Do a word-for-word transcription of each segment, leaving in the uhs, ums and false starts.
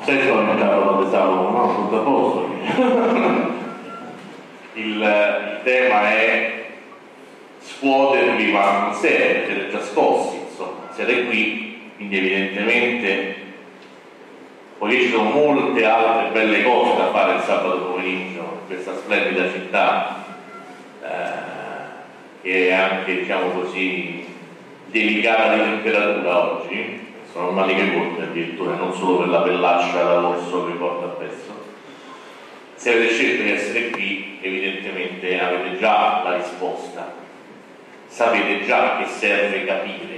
sei spaventato da sabato, no? Tutto a posto. il, il tema è scuotervi, ma non serve, siete già scossi, insomma, siete qui, quindi evidentemente, poiché ci sono molte altre belle cose da fare il sabato pomeriggio in questa splendida città, eh, che è anche, diciamo così, delicata di temperatura oggi, sono maniche corte addirittura, non solo per la pellaccia dall'orso che porta appresso. Se avete scelto di essere qui, evidentemente avete già la risposta, sapete già che serve capire.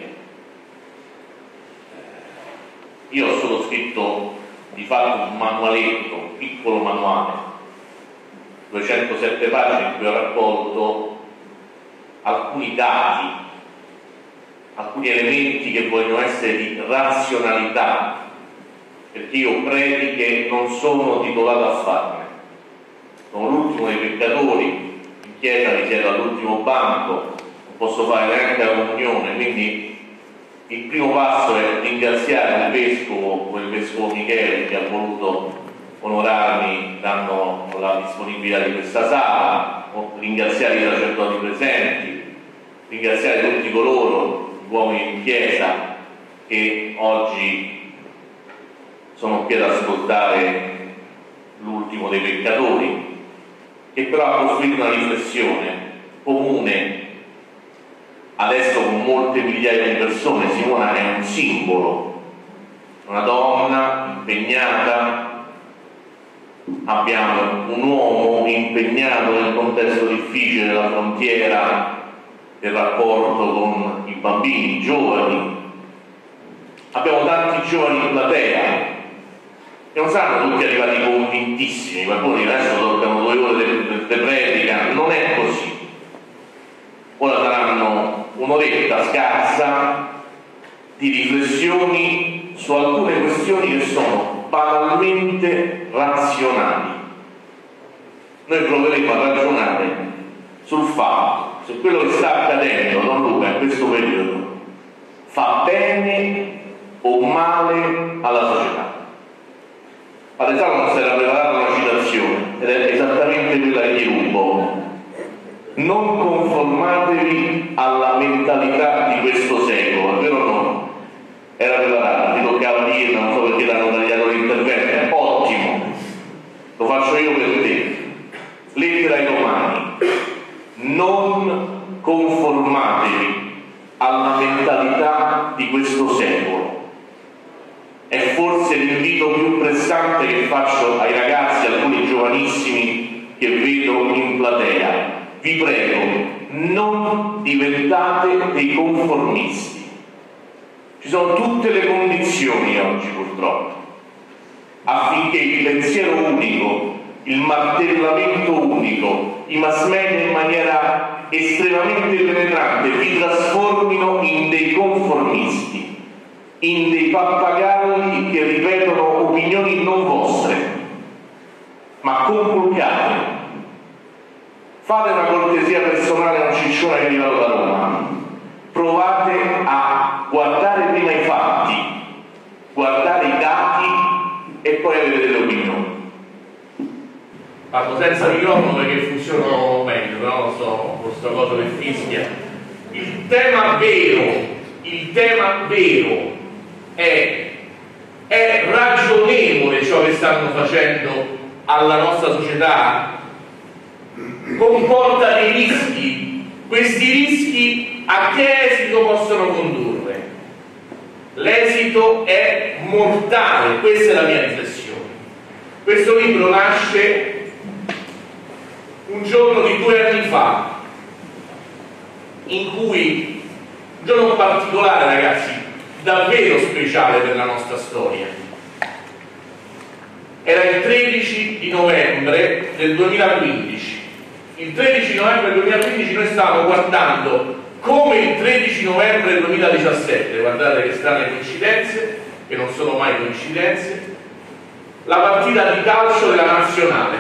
Io ho solo scritto di fatto un manualetto, un piccolo manuale, duecentosette pagine, in cui ho raccolto alcuni dati, alcuni elementi che vogliono essere di razionalità, perché io prediche non sono titolato a farne. Sono l'ultimo dei peccatori, in chiesa mi siedo all'ultimo banco, non posso fare neanche la comunione, quindi il primo passo è ringraziare il vescovo, quel vescovo Michele che ha voluto onorarmi dando la disponibilità di questa sala, ringraziare i sacerdoti presenti, ringraziare tutti coloro, gli uomini in chiesa, che oggi sono qui ad ascoltare l'ultimo dei peccatori, che però ha costruito una riflessione comune adesso con molte migliaia di persone. Simona è un simbolo, una donna impegnata, abbiamo un uomo impegnato nel contesto difficile della frontiera del rapporto con i bambini, i giovani, abbiamo tanti giovani in platea e non saranno tutti arrivati convintissimi, qualcuno dirà adesso toccano due ore di predica, non è così. Ora saranno un'oretta scarsa di riflessioni su alcune questioni che sono banalmente razionali. Noi proveremo a ragionare sul fatto se quello che sta accadendo a Don Luca in questo periodo fa bene o male alla società. Padre Salmo si era preparato una citazione ed è esattamente quella che gli rubo: non conformatevi alla mentalità di questo secolo. È vero o no? Era preparato, ti toccava dirlo, non so perché l'hanno tagliato l'intervento. Ottimo, lo faccio io per te. Lettera ai Romani: non conformatevi alla mentalità di questo secolo. È forse l'invito più pressante che faccio ai ragazzi, alcuni giovanissimi che vedo in platea. Vi prego, non diventate dei conformisti. Ci sono tutte le condizioni oggi, purtroppo, affinché il pensiero unico, il martellamento unico, i mass media in maniera estremamente penetrante vi trasformino in dei conformisti, in dei pappagalli che ripetono opinioni non vostre, ma conculcate. Fate una cortesia personale a un ciccione che è arrivato da Roma. Provate a guardare prima i fatti, guardare i dati e poi avere delle opinioni. Parlo senza microfono perché funzionano meglio, però non so, questa cosa che fischia. Il tema vero, il tema vero è, è ragionevole ciò che stanno facendo alla nostra società? Comporta dei rischi. Questi rischi a che esito possono condurre? L'esito è mortale, questa è la mia riflessione. Questo libro nasce un giorno di due anni fa, in cui, un giorno particolare, ragazzi, davvero speciale per la nostra storia. Era il tredici di novembre del duemilaquindici. Il tredici novembre duemilaquindici noi stavamo guardando, come il tredici novembre duemiladiciassette, guardate che strane coincidenze, che non sono mai coincidenze, la partita di calcio della nazionale.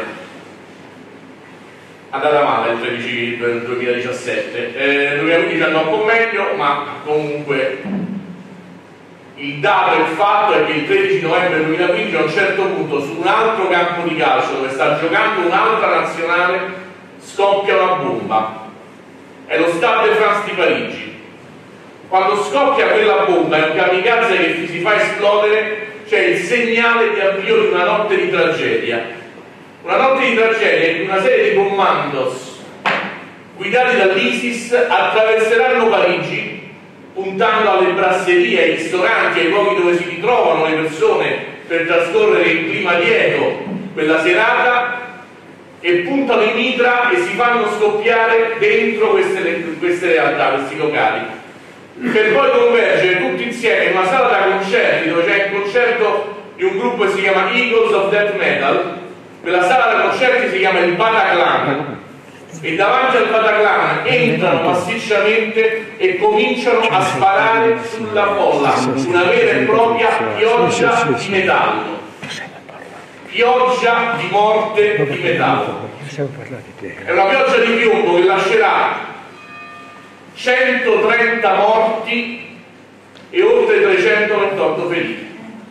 Andata male il tredici duemiladiciassette, eh, duemilaquindici andò un po' meglio, ma comunque il il dato e il fatto è che il tredici novembre duemilaquindici a un certo punto su un altro campo di calcio dove sta giocando un'altra nazionale scoppia una bomba. È lo Stade de France di Parigi. Quando scoppia quella bomba è un kamikaze che si fa esplodere, c'è il segnale di avvio di una notte di tragedia. Una notte di tragedia in cui una serie di commandos guidati dall'ISIS attraverseranno Parigi puntando alle brasserie, ai ristoranti, ai luoghi dove si ritrovano le persone per trascorrere in clima lieto quella serata, e puntano in mitra e si fanno scoppiare dentro queste, queste realtà, questi locali, per poi convergere tutti insieme in una sala da concerti dove c'è il concerto di un gruppo che si chiama Eagles of Death Metal. Quella sala da concerti si chiama il Bataclan, e davanti al Bataclan entrano massicciamente e cominciano a sparare sulla folla una vera e propria pioggia di metallo, pioggia di morte di metallo. È una pioggia di piombo che lascerà centotrenta morti e oltre trecentoventotto feriti.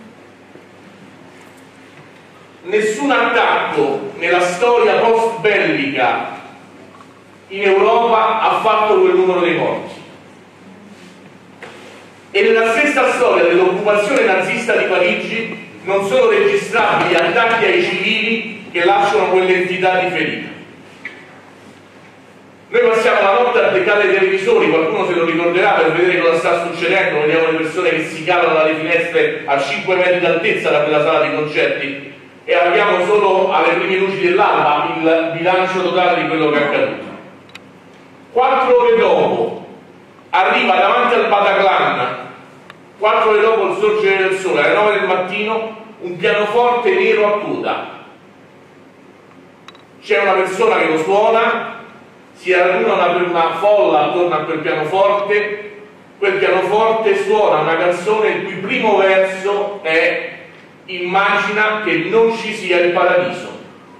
Nessun attacco nella storia post bellica in Europa ha fatto quel numero di morti, e nella stessa storia dell'occupazione nazista di Parigi non sono registrabili attacchi ai civili che lasciano quell'entità di ferita. Noi passiamo la notte a beccare i televisori, qualcuno se lo ricorderà, per vedere cosa sta succedendo. Vediamo le persone che si calano dalle finestre a cinque metri d'altezza da quella sala di concerti, e abbiamo solo alle prime luci dell'alba il bilancio totale di quello che è accaduto. Quattro ore dopo arriva davanti al Bataclan, quattro ore dopo il sorgere del sole, alle nove del mattino, un pianoforte nero a coda. C'è una persona che lo suona, si raduna una, una folla attorno a quel pianoforte, quel pianoforte suona una canzone il cui primo verso è: immagina che non ci sia il paradiso.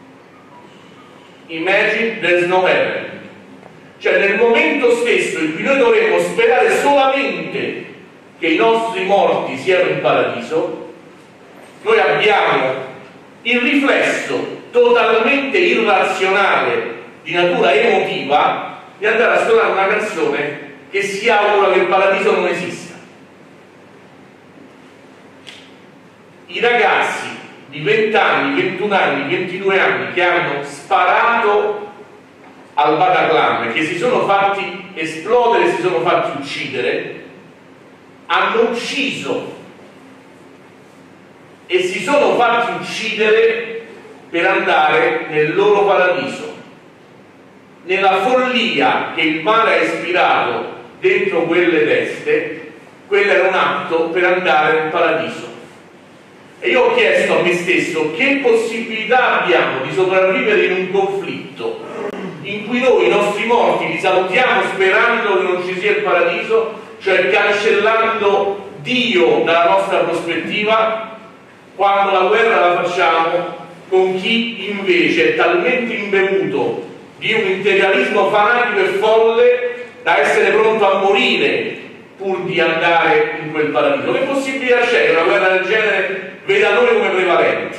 Imagine there's no heaven. Cioè, nel momento stesso in cui noi dovremmo sperare solamente che i nostri morti siano in paradiso, noi abbiamo il riflesso totalmente irrazionale di natura emotiva di andare a suonare una canzone che si augura che il paradiso non esista. I ragazzi di venti anni, ventuno anni, ventidue anni che hanno sparato al Bataclan, che si sono fatti esplodere, si sono fatti uccidere, hanno ucciso e si sono fatti uccidere per andare nel loro paradiso. Nella follia che il male ha ispirato dentro quelle teste, quello era un atto per andare nel paradiso. E io ho chiesto a me stesso che possibilità abbiamo di sopravvivere in un conflitto in cui noi i nostri morti li salutiamo sperando che non ci sia il paradiso, cioè cancellando Dio dalla nostra prospettiva, quando la guerra la facciamo con chi invece è talmente imbevuto di un integralismo fanatico e folle da essere pronto a morire pur di andare in quel paradiso. Che possibilità c'è che una guerra del genere veda noi come prevalenti?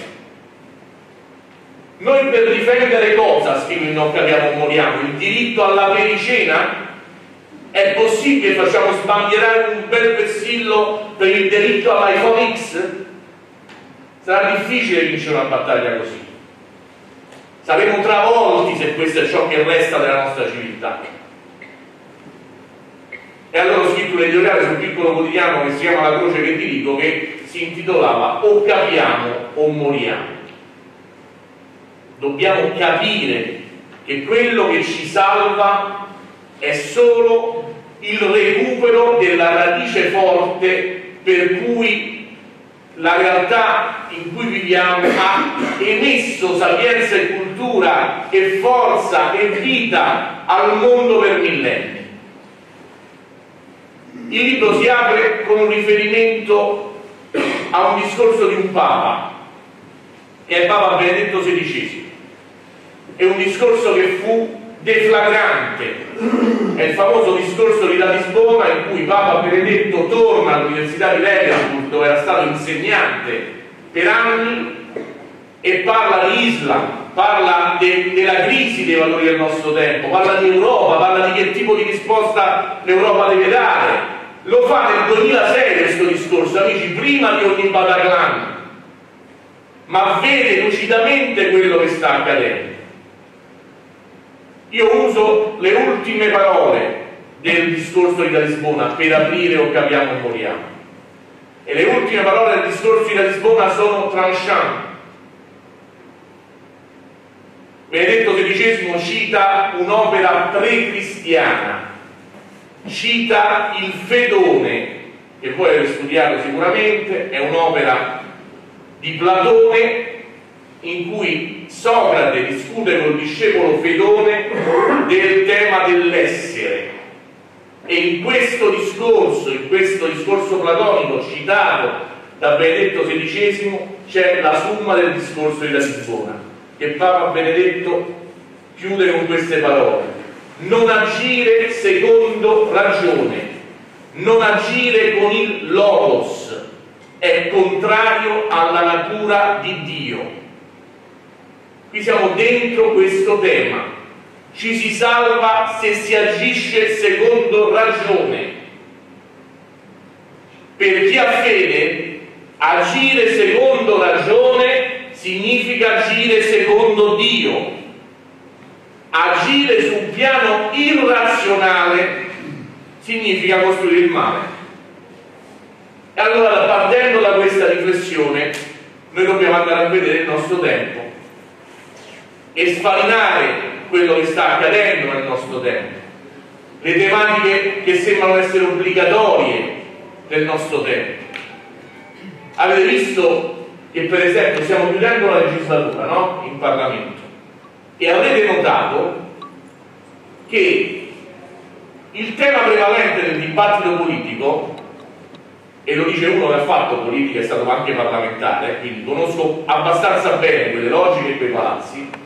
Noi per difendere cosa, scrive il Non capiamo moriamo? Il diritto alla pericena? È possibile facciamo sbandierare un bel vessillo per il diritto all'iPhone X? Sarà difficile vincere una battaglia così. Saremo travolti se questo è ciò che resta della nostra civiltà. E allora ho scritto un editoriale sul piccolo quotidiano che si chiama La Croce che dirigo, che si intitolava O capiamo o moriamo. Dobbiamo capire che quello che ci salva è solo il recupero della radice forte per cui la realtà in cui viviamo ha emesso sapienza e cultura e forza e vita al mondo per millenni. Il libro si apre con un riferimento a un discorso di un Papa, che è Papa Benedetto sedicesimo. È un discorso che fu deflagrante è il famoso discorso di Lisbona, in cui Papa Benedetto torna all'Università di Leverkusen, dove era stato insegnante per anni, e parla di Islam, parla de, della crisi dei valori del nostro tempo, parla di Europa, parla di che tipo di risposta l'Europa deve dare. Lo fa nel duemilasei questo discorso, amici, prima di ogni Bataclan, ma vede lucidamente quello che sta accadendo. Io uso le ultime parole del discorso di Lisbona per aprire o capiamo o moriamo, e le ultime parole del discorso di Lisbona sono tranchant. Benedetto sedicesimo cita un'opera pre-cristiana, cita il Fedone, che voi avete studiato sicuramente, è un'opera di Platone in cui Socrate discute col discepolo Fedone del tema dell'essere, e in questo discorso, in questo discorso platonico citato da Benedetto sedicesimo, c'è la summa del discorso di Lisbona, che Papa Benedetto chiude con queste parole: non agire secondo ragione, non agire con il logos, è contrario alla natura di Dio. Qui siamo dentro questo tema, ci si salva se si agisce secondo ragione. Per chi ha fede, agire secondo ragione significa agire secondo Dio. Agire su un piano irrazionale significa costruire il male. E allora, partendo da questa riflessione, noi dobbiamo andare a vedere il nostro tempo e sfarinare quello che sta accadendo nel nostro tempo, le tematiche che sembrano essere obbligatorie del nostro tempo. Avete visto che, per esempio, stiamo chiudendo la legislatura, no? In Parlamento, e avrete notato che il tema prevalente del dibattito politico, e lo dice uno che ha fatto politica, è stato anche parlamentare, quindi conosco abbastanza bene quelle logiche e quei palazzi,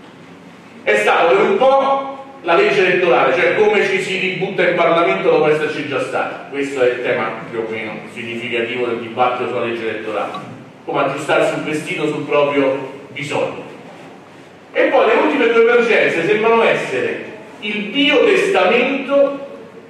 è stato per un po' la legge elettorale, cioè come ci si ributta in Parlamento dopo esserci già stati. Questo è il tema più o meno significativo del dibattito sulla legge elettorale, come aggiustarsi un vestito sul proprio bisogno. E poi le ultime due emergenze sembrano essere il biotestamento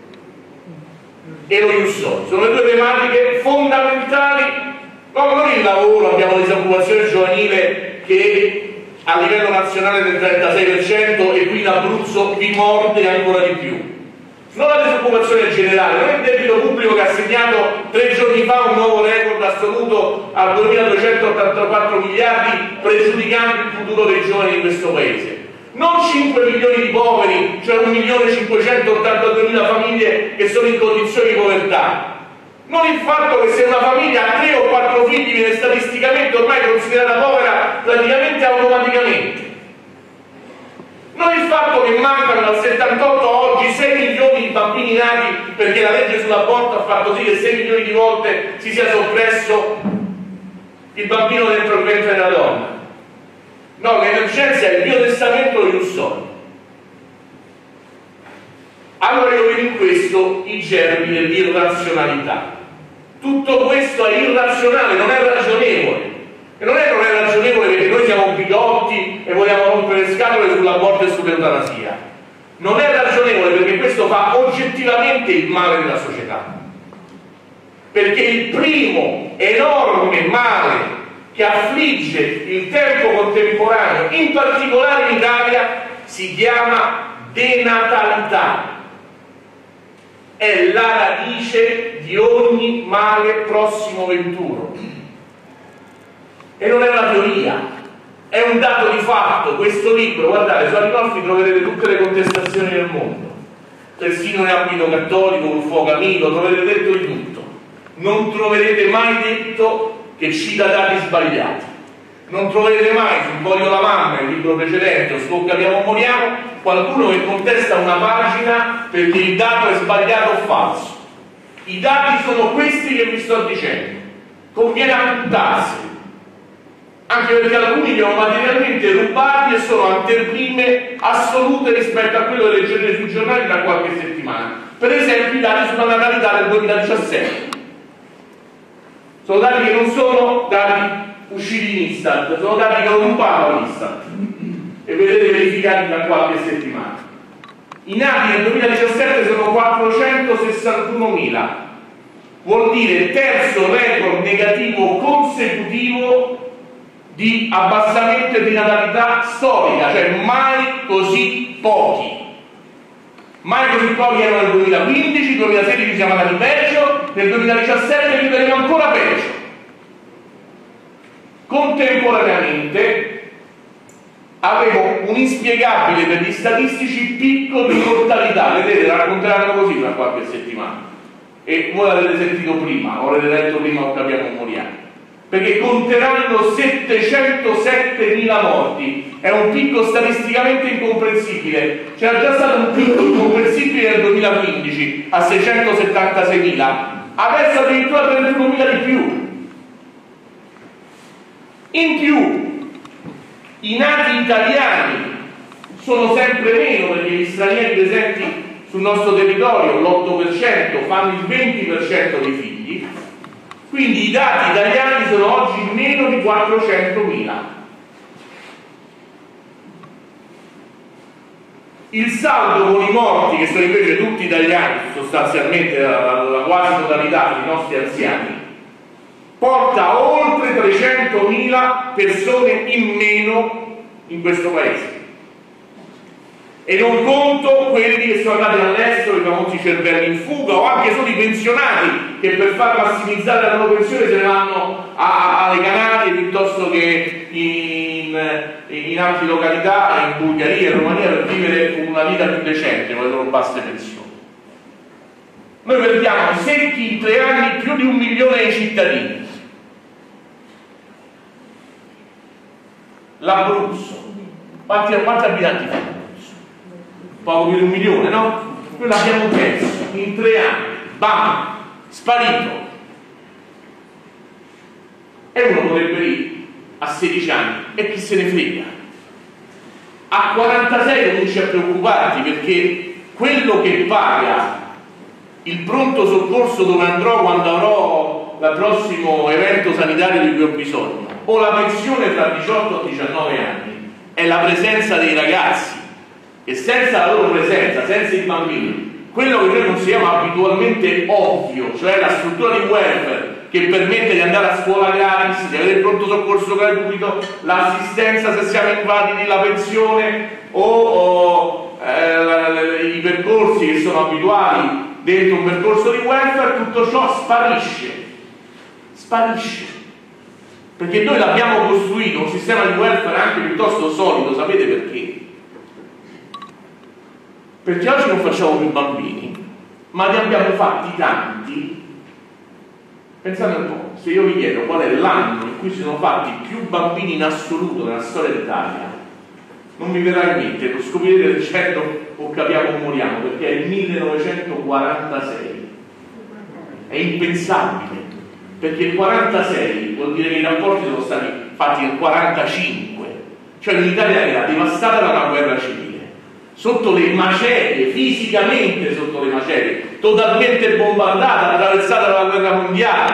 e lo ius soli. Sono le due tematiche fondamentali, no, non il lavoro, abbiamo la disoccupazione giovanile che a livello nazionale del trentasei per cento e qui in Abruzzo vi morde ancora di più. Non la disoccupazione generale, non il debito pubblico che ha segnato tre giorni fa un nuovo record assoluto a duemiladuecentottantaquattro miliardi, pregiudicando il futuro dei giovani di questo paese. Non cinque milioni di poveri, cioè un milione cinquecentottantadue famiglie che sono in condizioni di povertà. Non il fatto che se una famiglia ha tre o quattro figli viene statisticamente ormai considerata povera praticamente automaticamente. Non il fatto che mancano dal settantotto a oggi sei milioni di bambini nati perché la legge sull'aborto ha fatto sì che sei milioni di volte si sia soppresso il bambino dentro il ventre della donna. No, l'emergenza è il biotestamento e ius soli. Allora io vedo in questo i germi dell'irrazionalità. Tutto questo è irrazionale, non è ragionevole. E non è che non è ragionevole perché noi siamo bigotti e vogliamo rompere le scatole sull'aborto e sull'eutanasia. Non è ragionevole perché questo fa oggettivamente il male della società. Perché il primo enorme male che affligge il tempo contemporaneo, in particolare in Italia, si chiama denatalità. È la radice di ogni male prossimo venturo. E non è una teoria, è un dato di fatto. Questo libro, guardate, su Arinolfi troverete tutte le contestazioni del mondo, persino in ambito cattolico, un fuoco amico, troverete detto di tutto. Non troverete mai detto che cita dati sbagliati. Non troverete mai sul Voglio la mamma, il libro precedente, o su Capiamo o moriamo, qualcuno che contesta una pagina perché il dato è sbagliato o falso. I dati sono questi che vi sto dicendo. Conviene appuntarsi. anche perché alcuni li hanno materialmente rubati e sono anteprime assolute rispetto a quello che leggerete sui giornali da qualche settimana. Per esempio i dati sulla natalità del duemiladiciassette. Sono dati che non sono dati usciti in Istat, sono dati che non rubano l'Istat e vedete verificati da qualche settimana. I nati nel duemiladiciassette sono quattrocentosessantunomila, vuol dire terzo record negativo consecutivo di abbassamento e di natalità storica, cioè mai così pochi. Mai così pochi erano nel duemilaquindici, duemilasedici siamo andati peggio, nel duemiladiciassette vivremo ancora peggio. Contemporaneamente avevo un inspiegabile per gli statistici picco di mortalità, vedete, racconteranno così fra qualche settimana. E voi l'avete sentito prima, o l'avete letto prima o capiamo moriamo. Perché conteranno settecentosettemila morti, è un picco statisticamente incomprensibile. C'era già stato un picco incomprensibile nel duemilaquindici a seicentosettantaseimila, adesso addirittura trentunomila di più. In più, i nati italiani sono sempre meno perché gli stranieri presenti sul nostro territorio, l'otto per cento, fanno il venti per cento dei figli. Quindi i dati italiani sono oggi meno di quattrocentomila. Il saldo con i morti, che sono invece tutti italiani, sostanzialmente la, la quasi totalità dei nostri anziani, porta oltre trecentomila persone in meno in questo paese. E non conto quelli che sono andati all'estero, i famosi cervelli in fuga, o anche solo i pensionati che per far massimizzare la loro pensione se ne vanno a, alle Canarie piuttosto che in, in altre località, in Bulgaria, in Romania, per vivere una vita più decente con le loro basse pensioni. Noi perdiamo secchi in tre anni più di un milione di cittadini. L'Abruzzo, quanti, quanti abitanti fa? Poco più di un milione, no? Noi l'abbiamo perso in tre anni, bam, sparito. E uno potrebbe dire a sedici anni, e chi se ne frega? A quarantasei cominci a preoccuparti perché quello che paga il pronto soccorso dove andrò quando avrò il prossimo evento sanitario di cui ho bisogno, o la pensione tra diciotto e diciannove anni, è la presenza dei ragazzi. E senza la loro presenza, senza i bambini, quello che noi consideriamo abitualmente ovvio, cioè la struttura di welfare che permette di andare a scuola gratis, di avere il pronto soccorso gratuito, l'assistenza se siamo invalidi, la pensione o, o eh, i percorsi che sono abituali dentro un percorso di welfare, tutto ciò sparisce. Sparisce. Perché noi l'abbiamo costruito un sistema di welfare anche piuttosto solido, sapete perché? Perché oggi non facciamo più bambini, ma ne abbiamo fatti tanti. Pensate un po', se io vi chiedo qual è l'anno in cui si sono fatti più bambini in assoluto nella storia d'Italia, non mi verrà in mente, lo scoprirete certo o capiamo o moriamo, perché è il millenovecentoquarantasei. È impensabile, perché il quarantasei vuol dire che i rapporti sono stati fatti nel quarantacinque, cioè l'Italia era devastata da una guerra civile, sotto le macerie, fisicamente sotto le macerie, totalmente bombardata, attraversata dalla guerra mondiale.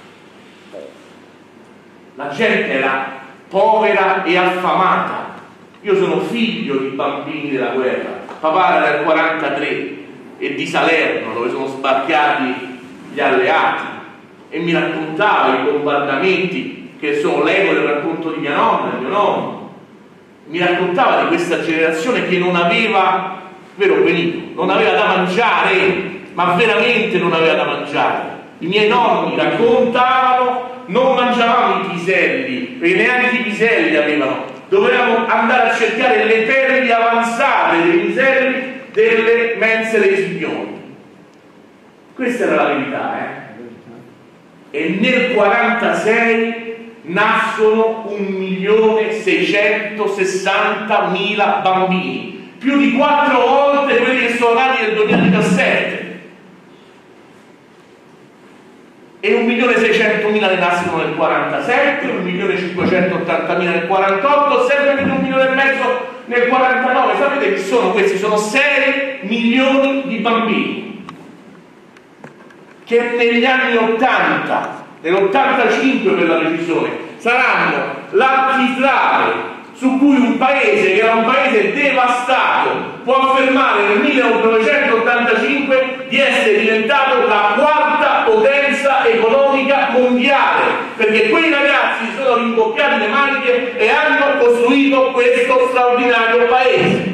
La gente era povera e affamata. Io sono figlio di bambini della guerra. Papà era del quarantatré e di Salerno, dove sono sbarcati gli alleati, e mi raccontava i bombardamenti che sono l'eco del racconto di mia nonna, di mio nonno. Mi raccontava di questa generazione che non aveva, vero Benito, non aveva da mangiare, ma veramente non aveva da mangiare. I miei nonni raccontavano, non mangiavamo i piselli, perché neanche i piselli avevano, dovevamo andare a cercare le perle avanzate dei piselli delle mense dei signori. Questa era la verità, eh? E nel quarantasei nascono un milione seicentosessantamila bambini, più di quattro volte quelli che sono nati nel duemiladiciassette. E un milione seicentomila ne nascono nel quarantasette, un milione cinquecentottantamila nel quarantotto, sempre più di un milione e mezzo nel quarantanove. Sapete chi sono questi? Sono sei milioni di bambini che negli anni ottanta, nell'ottantacinque per la precisione, saranno l'architrave su cui un paese che era un paese devastato può affermare nel millenovecentottantacinque di essere diventato la quarta potenza economica mondiale, perché quei ragazzi si sono rimbocciati le maniche e hanno costruito questo straordinario paese.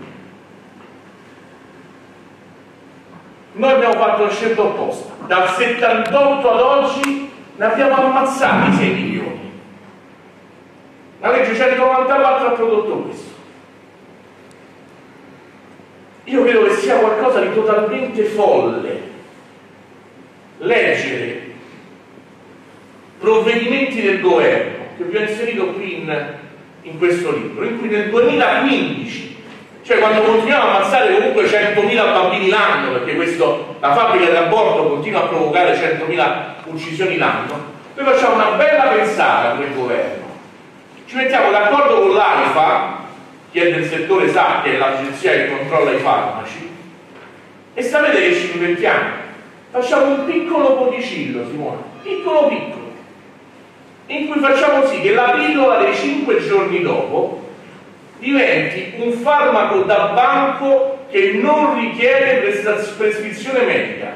Noi abbiamo fatto la scelta opposta. Dal settantotto ad oggi ne abbiamo ammazzati sei milioni. La legge centonovantaquattro ha prodotto questo. Io credo che sia qualcosa di totalmente folle leggere provvedimenti del governo che vi ho inserito qui in, in questo libro, in cui nel duemilaquindici, cioè quando continuiamo a ammazzare comunque centomila bambini l'anno, perché questo, la fabbrica dell'aborto continua a provocare centomila uccisioni l'anno, noi facciamo una bella pensata a quel governo. Ci mettiamo d'accordo con l'AIFA, chi è del settore sa che è l'agenzia che controlla i farmaci, e sapete che ci inventiamo? Facciamo un piccolo codicillo, Simone, piccolo piccolo, in cui facciamo sì che la pillola dei cinque giorni dopo diventi un farmaco da banco che non richiede prescrizione medica.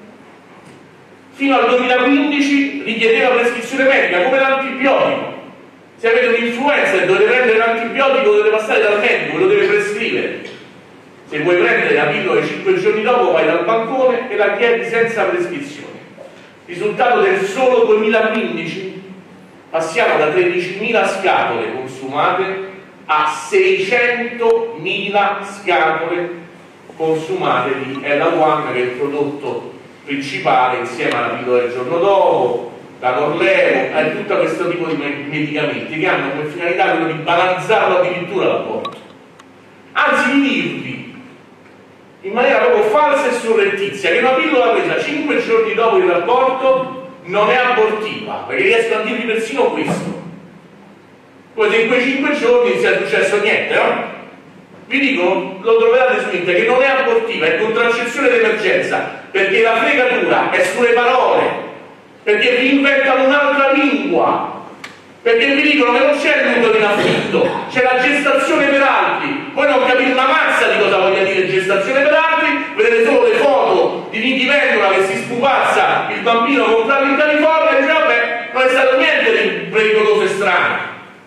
Fino al duemilaquindici richiedeva prescrizione medica, come l'antibiotico. Se avete un'influenza e dovete prendere l'antibiotico, dovete passare dal medico, ve lo deve prescrivere. Se vuoi prendere la pillola cinque giorni dopo, vai dal bancone e la chiedi senza prescrizione. Risultato del solo duemilaquindici, passiamo da tredicimila scatole consumate a seicentomila scatole consumate di Ella One, che è il prodotto principale insieme alla pillola del giorno dopo, la Norlevo, e tutto questo tipo di medicamenti che hanno come finalità quello di balanzarlo addirittura l'aborto. Anzi di dirvi in maniera proprio falsa e surrettizia che una pillola presa cinque giorni dopo il rapporto non è abortiva, perché riescono a dirvi persino questo. Poi se in quei cinque giorni non sia successo niente, no? Vi dico, lo troverete su internet, che non è abortiva, è contraccezione d'emergenza, perché la fregatura è sulle parole, perché vi inventano un'altra lingua, perché vi dicono che non c'è l'utero in affitto, c'è la gestazione per altri. Voi non capite una mazza di cosa voglia dire gestazione per altri, vedete solo le foto di Nichi Vendola che si spupazza il bambino comprato in California e dice vabbè, non è stato niente di pericoloso e strano.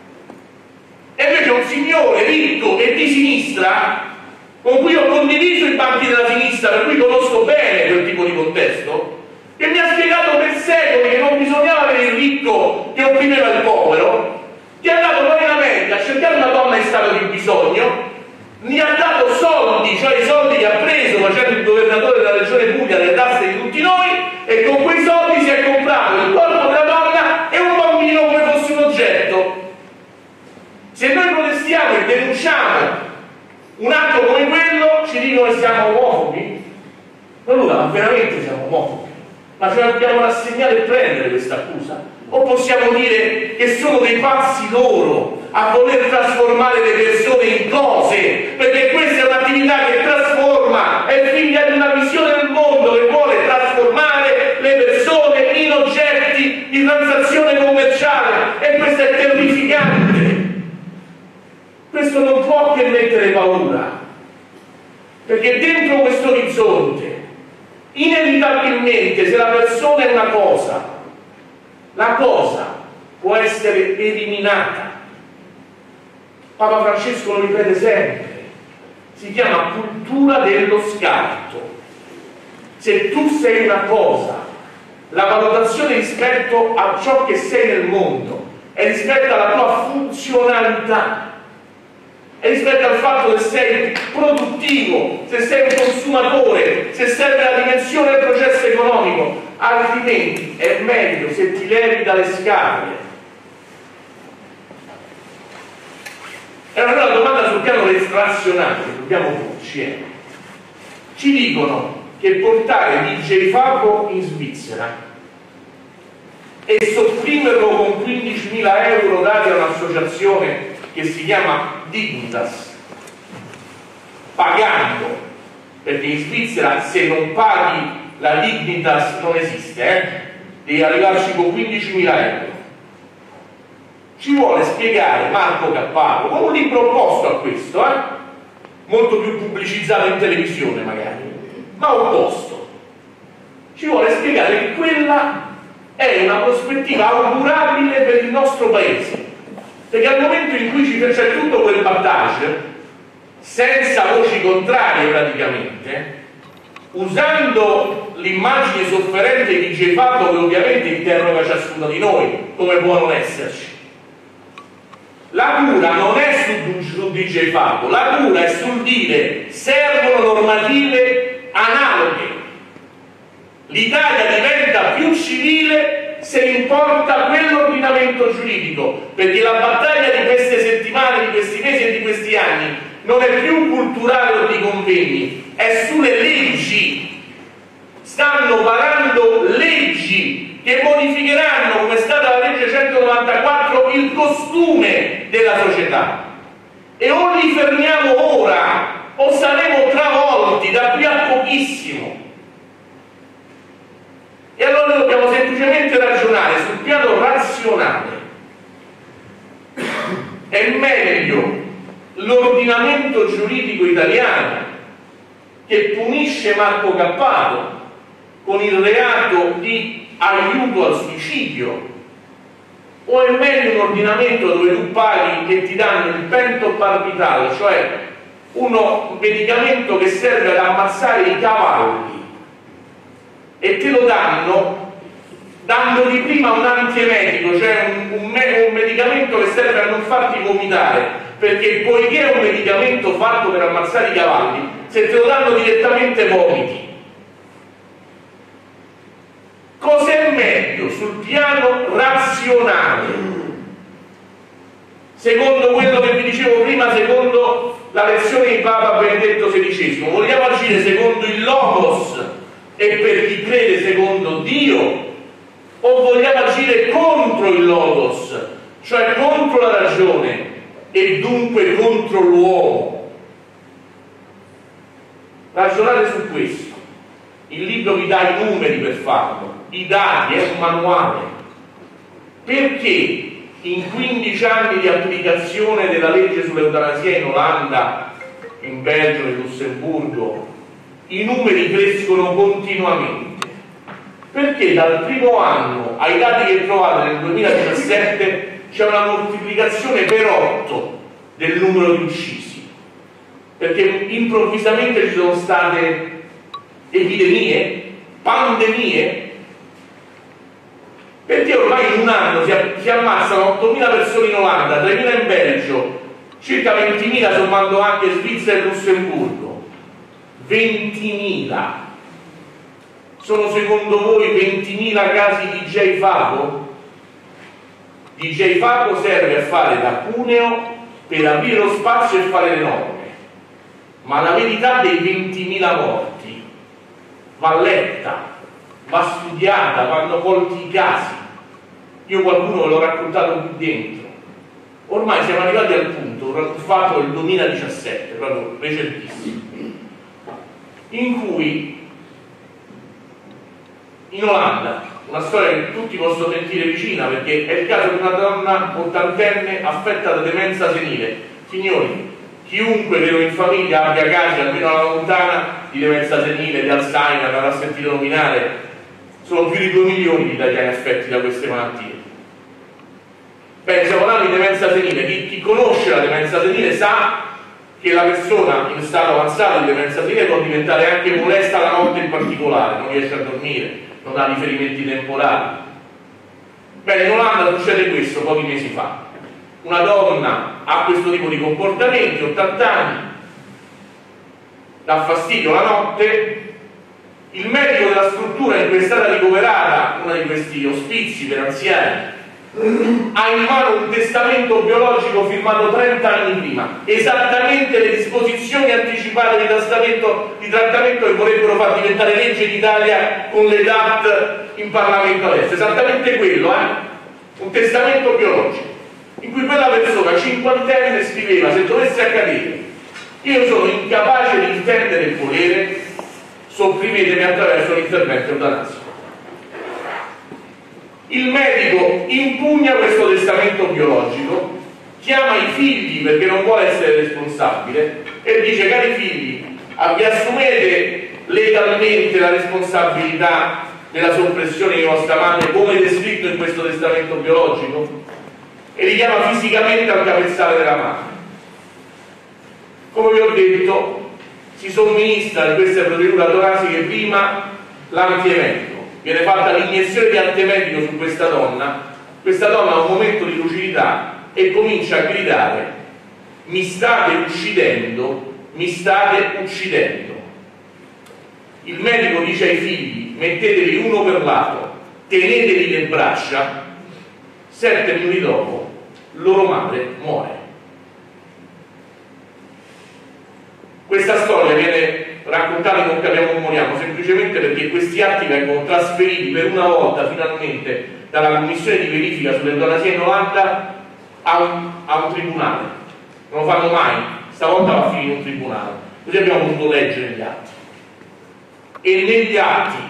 E invece un signore ricco e di sinistra, con cui ho condiviso i banchi della sinistra, per cui conosco bene quel tipo di contesto, che mi ha spiegato per secoli che non bisognava avere il ricco che opprimeva il povero, che è andato poi in America a cercare una donna in stato di bisogno, gli ha dato soldi, cioè i soldi che ha preso facendo il governatore della regione Puglia delle tasse di tutti noi, e con quei soldi si è comprato il corpo della donna e un bambino come fosse un oggetto. Se noi protestiamo e denunciamo un atto come quello, ci dicono che siamo omofobi? Ma allora, ma veramente siamo omofobi? Ma ce la dobbiamo rassegnare e prendere questa accusa? O possiamo dire che sono dei pazzi loro a voler trasformare le persone in cose? Perché questa è un'attività che trasforma, è figlia di una visione del mondo che vuole trasformare le persone in oggetti di transazione commerciale, e questo è terrificante. Questo non può che mettere paura, perché dentro questo orizzonte inevitabilmente, se la persona è una cosa, la cosa può essere eliminata. Papa Francesco lo ripete sempre, si chiama cultura dello scarto. Se tu sei una cosa, la valutazione rispetto a ciò che sei nel mondo è rispetto alla tua funzionalità, e rispetto al fatto che sei produttivo, se sei un consumatore, se serve la dimensione del processo economico, altrimenti è meglio se ti levi dalle scale. E allora la domanda sul piano razionale che dobbiamo porci è: ci dicono che portare D J Fabo in Svizzera e sopprimerlo con quindicimila euro dati a un'associazione che si chiama Dignitas, pagando, perché in Svizzera se non paghi la Dignitas non esiste, eh? Devi arrivarci con quindicimila euro. Ci vuole spiegare Marco Cappato, con un libro opposto a questo, eh? Molto più pubblicizzato in televisione magari, ma opposto. Ci vuole spiegare che quella è una prospettiva augurabile per il nostro paese, perché al momento in cui ci c'è tutto quel battage, senza voci contrarie praticamente, usando l'immagine sofferente di D J Fabio, che ovviamente interroga ciascuno di noi, come può non esserci. La cura non è su, su D J Fabio, la cura è sul dire servono normative analoghe. L'Italia diventa più civile se importa quell'ordinamento giuridico, perché la battaglia di queste settimane, di questi mesi e di questi anni non è più culturale o di convegni, è sulle leggi. Stanno varando leggi che modificheranno, come è stata la legge centonovantaquattro, il costume della società. E o li fermiamo ora o saremo travolti da qui a pochissimo. E allora noi dobbiamo semplicemente ragionare sul piano razionale. È meglio l'ordinamento giuridico italiano che punisce Marco Cappato con il reato di aiuto al suicidio, o è meglio un ordinamento dove tu paghi e ti danno il pentobarbital, cioè uno medicamento che serve ad ammazzare i cavalli, e te lo danno dandogli prima un antiemetico, cioè un, un, me un medicamento che serve a non farti vomitare, perché poiché è un medicamento fatto per ammazzare i cavalli, se te lo danno direttamente vomiti. Cos'è meglio sul piano razionale? Secondo quello che vi dicevo prima, secondo la lezione di Papa Benedetto sedicesimo, vogliamo agire secondo il Logos e per chi crede secondo Dio, o vogliamo agire contro il Logos, cioè contro la ragione e dunque contro l'uomo? Ragionate su questo. Il libro vi dà i numeri per farlo, i dati, è un manuale. Perché in quindici anni di applicazione della legge sull'eutanasia in Olanda, in Belgio, in Lussemburgo, i numeri crescono continuamente? Perché dal primo anno ai dati che trovate nel duemiladiciassette c'è una moltiplicazione per otto del numero di uccisi, perché improvvisamente ci sono state epidemie, pandemie, perché ormai in un anno si, si ammazzano ottomila persone in Olanda, tremila in Belgio, circa ventimila sommando anche Svizzera e Lussemburgo. ventimila. Sono secondo voi ventimila casi di D J Fabio? D J Fabio serve a fare da cuneo per aprire lo spazio e fare le norme, ma la verità dei ventimila morti va letta, va studiata, vanno colti i casi. Io qualcuno ve l'ho raccontato qui dentro. Ormai siamo arrivati al punto, ho fatto il duemiladiciassette, proprio recentissimo, in cui in Olanda, una storia che tutti possono sentire vicina, perché è il caso di una donna ottantenne affetta da demenza senile. Signori, chiunque credo in famiglia abbia casi almeno alla lontana di demenza senile, di Alzheimer, avrà sentito nominare. Sono più di due milioni di italiani affetti da queste malattie. Beh, stiamo parlando di demenza senile. Chi, chi conosce la demenza senile sa che la persona in stato avanzato di demenza senile può diventare anche molesta la notte in particolare, non riesce a dormire, non ha riferimenti temporali. Bene, in Olanda succede questo pochi mesi fa. Una donna ha questo tipo di comportamenti, ottanta anni, dà fastidio la notte, il medico della struttura in cui è stata ricoverata, uno di questi ospizi per anziani, ha in mano un testamento biologico firmato trenta anni prima, esattamente le disposizioni anticipate di trattamento, di trattamento che vorrebbero far diventare legge in Italia con le D A T in Parlamento adesso, esattamente quello, eh? Un testamento biologico in cui quella persona cinquantenne scriveva: se dovesse accadere, io sono incapace di intendere il volere, sopprimetemi attraverso l'intervento eutanasico. Il medico impugna questo testamento biologico, chiama i figli perché non vuole essere responsabile e dice: cari figli, vi assumete legalmente la responsabilità della soppressione di vostra madre come descritto in questo testamento biologico? E li chiama fisicamente al capezzale della madre. Come vi ho detto, si somministra in queste procedure eutanasiche prima l'antiemetico. Viene fatta l'iniezione di antiemetico su questa donna, questa donna ha un momento di lucidità e comincia a gridare: mi state uccidendo, mi state uccidendo. Il medico dice ai figli: mettetevi uno per lato, tenetevi le braccia. Sette minuti dopo loro madre muore. Questa storia viene raccontata non capiamo moriamo semplicemente perché questi atti vengono trasferiti per una volta finalmente dalla commissione di verifica sull'eutanasia in Olanda a un, a un tribunale. Non lo fanno mai, stavolta va a finire in un tribunale. Così abbiamo potuto leggere gli atti. E negli atti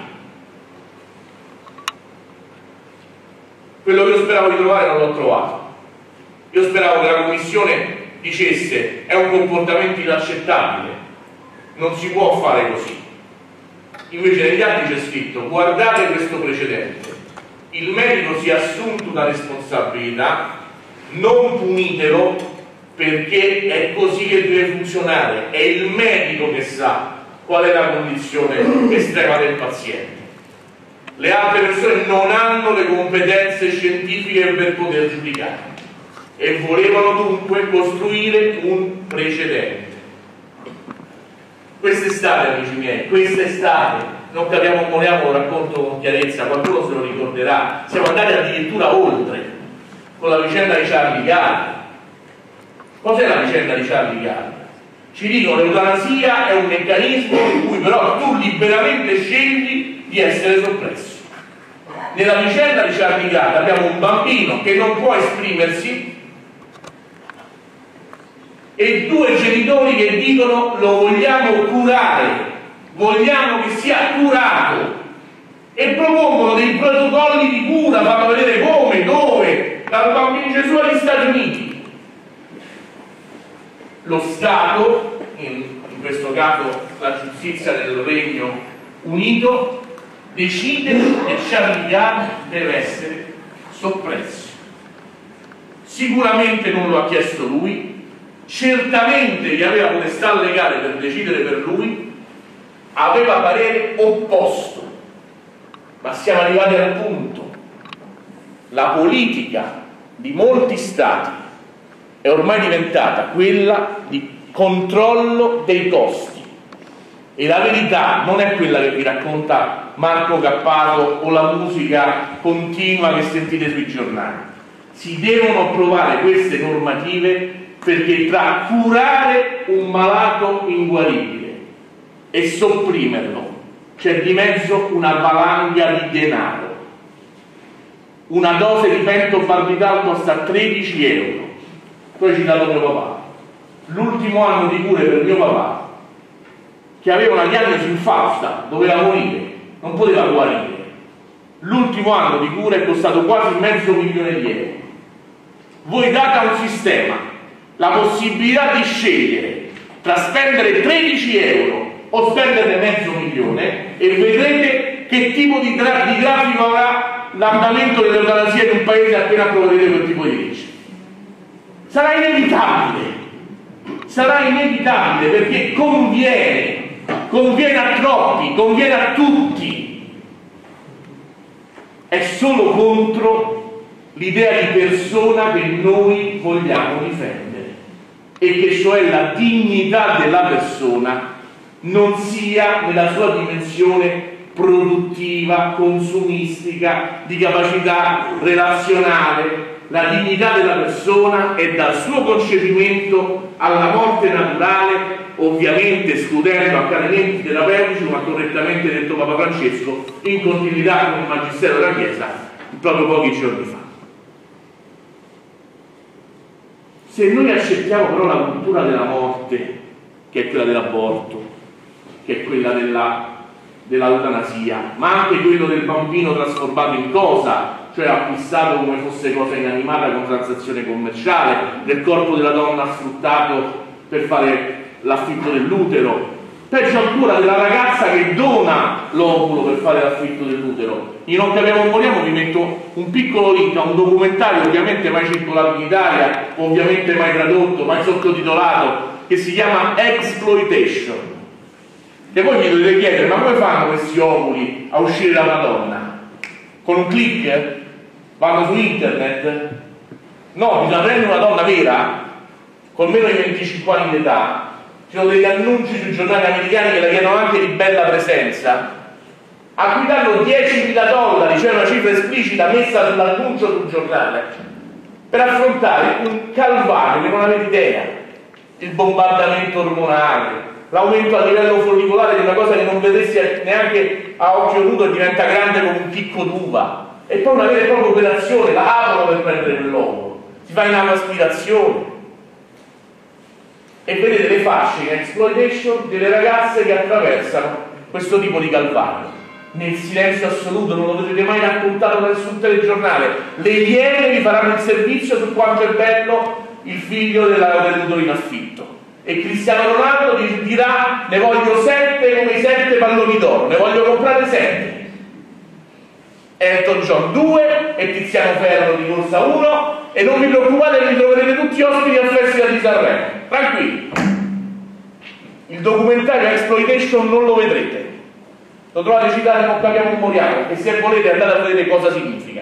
quello che io speravo di trovare non l'ho trovato. Io speravo che la commissione dicesse: è un comportamento inaccettabile, non si può fare così. Invece negli atti c'è scritto: guardate questo precedente, il medico si è assunto una responsabilità, non punitelo perché è così che deve funzionare, è il medico che sa qual è la condizione estrema del paziente. Le altre persone non hanno le competenze scientifiche per poter giudicare e volevano dunque costruire un precedente. Quest'estate, amici miei, quest'estate, non capiamo moriamo, lo racconto con chiarezza, qualcuno se lo ricorderà, siamo andati addirittura oltre con la vicenda di Charlie Gard. Cos'è la vicenda di Charlie Gard? Ci dicono che l'eutanasia è un meccanismo in cui però tu liberamente scegli di essere soppresso. Nella vicenda di Charlie Gard abbiamo un bambino che non può esprimersi e due genitori che dicono: lo vogliamo curare, vogliamo che sia curato, e propongono dei protocolli di cura, fanno vedere come, dove, dal bambino Gesù agli Stati Uniti. Lo Stato, in, in questo caso la giustizia del Regno Unito, decide che Charlie Gard deve essere soppresso. Sicuramente non lo ha chiesto lui, certamente gli aveva potestà legale per decidere per lui, aveva parere opposto, ma siamo arrivati al punto: la politica di molti stati è ormai diventata quella di controllo dei costi, e la verità non è quella che vi racconta Marco Cappato o la musica continua che sentite sui giornali. Si devono approvare queste normative perché tra curare un malato inguaribile e sopprimerlo c'è di mezzo una valanga di denaro. Una dose di pentobarbital costa tredici euro. Tu hai citato mio papà. L'ultimo anno di cure per mio papà, che aveva una diagnosi infausta, doveva morire, non poteva guarire, l'ultimo anno di cura è costato quasi mezzo milione di euro. Voi date a un sistema la possibilità di scegliere tra spendere tredici euro o spendere mezzo milione e vedrete che tipo di, gra di grafico avrà l'andamento dell'eutanasia in un paese appena approverete quel tipo di legge. Sarà inevitabile, sarà inevitabile perché conviene, conviene a troppi, conviene a tutti. È solo contro l'idea di persona che noi vogliamo difendere, e che cioè la dignità della persona non sia nella sua dimensione produttiva, consumistica, di capacità relazionale. La dignità della persona è dal suo concepimento alla morte naturale, ovviamente escludendo accanimenti terapeutici, come ha correttamente detto Papa Francesco, in continuità con il Magistero della Chiesa proprio pochi giorni fa. Se noi accettiamo però la cultura della morte, che è quella dell'aborto, che è quella della dell'eutanasia, ma anche quello del bambino trasformato in cosa, cioè acquistato come fosse cosa inanimata con transazione commerciale, del corpo della donna sfruttato per fare l'affitto dell'utero, peggio ancora della ragazza che dona l'ovulo per fare l'affitto dell'utero. In Non capiamo moriamo vi metto un piccolo link a un documentario, ovviamente mai circolato in Italia, ovviamente mai tradotto, mai sottotitolato, che si chiama Exploitation. E voi mi dovete chiedere, ma come fanno questi ovuli a uscire da una donna? Con un click? Vanno su internet? No, bisogna prendere una donna vera, con meno di venticinque anni di età, ci sono degli annunci sui giornali americani che la chiedono anche di bella presenza, a cui danno diecimila dollari, cioè una cifra esplicita messa sull'annuncio sul giornale, per affrontare un calvario che non avete idea, il bombardamento ormonale, l'aumento a livello follicolare di una cosa che non vedresti neanche a occhio nudo e diventa grande come un chicco d'uva, e poi una vera e propria operazione, la aprono per prendere quell'ovulo, si fa in aspirazione. E vedete le fasce in exploitation delle ragazze che attraversano questo tipo di calvario nel silenzio assoluto, non lo vedrete mai raccontato da nessun telegiornale. Le iene vi faranno il servizio su quanto è bello il figlio dell'utero in affitto, e Cristiano Ronaldo dirà: ne voglio sette come i sette palloni d'oro, ne voglio comprare sette. Elton John due e Tiziano Ferro di corsa uno, e non vi preoccupate, li troverete tutti ospiti al Festival di Sanremo, tranquilli. Il documentario Exploitation non lo vedrete, lo trovate citato Non capiamo moriamo, e se volete andate a vedere cosa significa.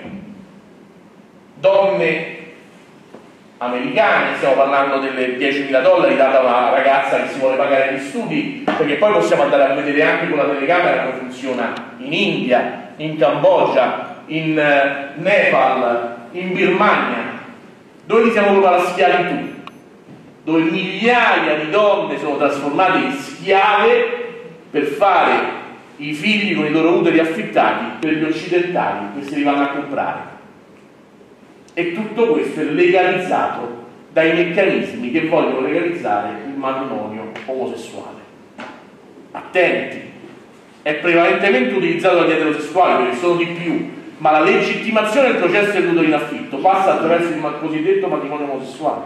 Donne americane, stiamo parlando delle diecimila dollari data a una ragazza che si vuole pagare gli studi, perché poi possiamo andare a vedere anche con la telecamera come funziona in India, in Cambogia, in Nepal, in Birmania, dove li siamo proprio alla schiavitù, dove migliaia di donne sono trasformate in schiave per fare i figli con i loro uteri affittati per gli occidentali che se li vanno a comprare. E tutto questo è legalizzato dai meccanismi che vogliono legalizzare il matrimonio omosessuale. Attenti, è prevalentemente utilizzato dagli eterosessuali, perché sono di più, ma la legittimazione del processo dell'utero in affitto passa attraverso il cosiddetto matrimonio omosessuale.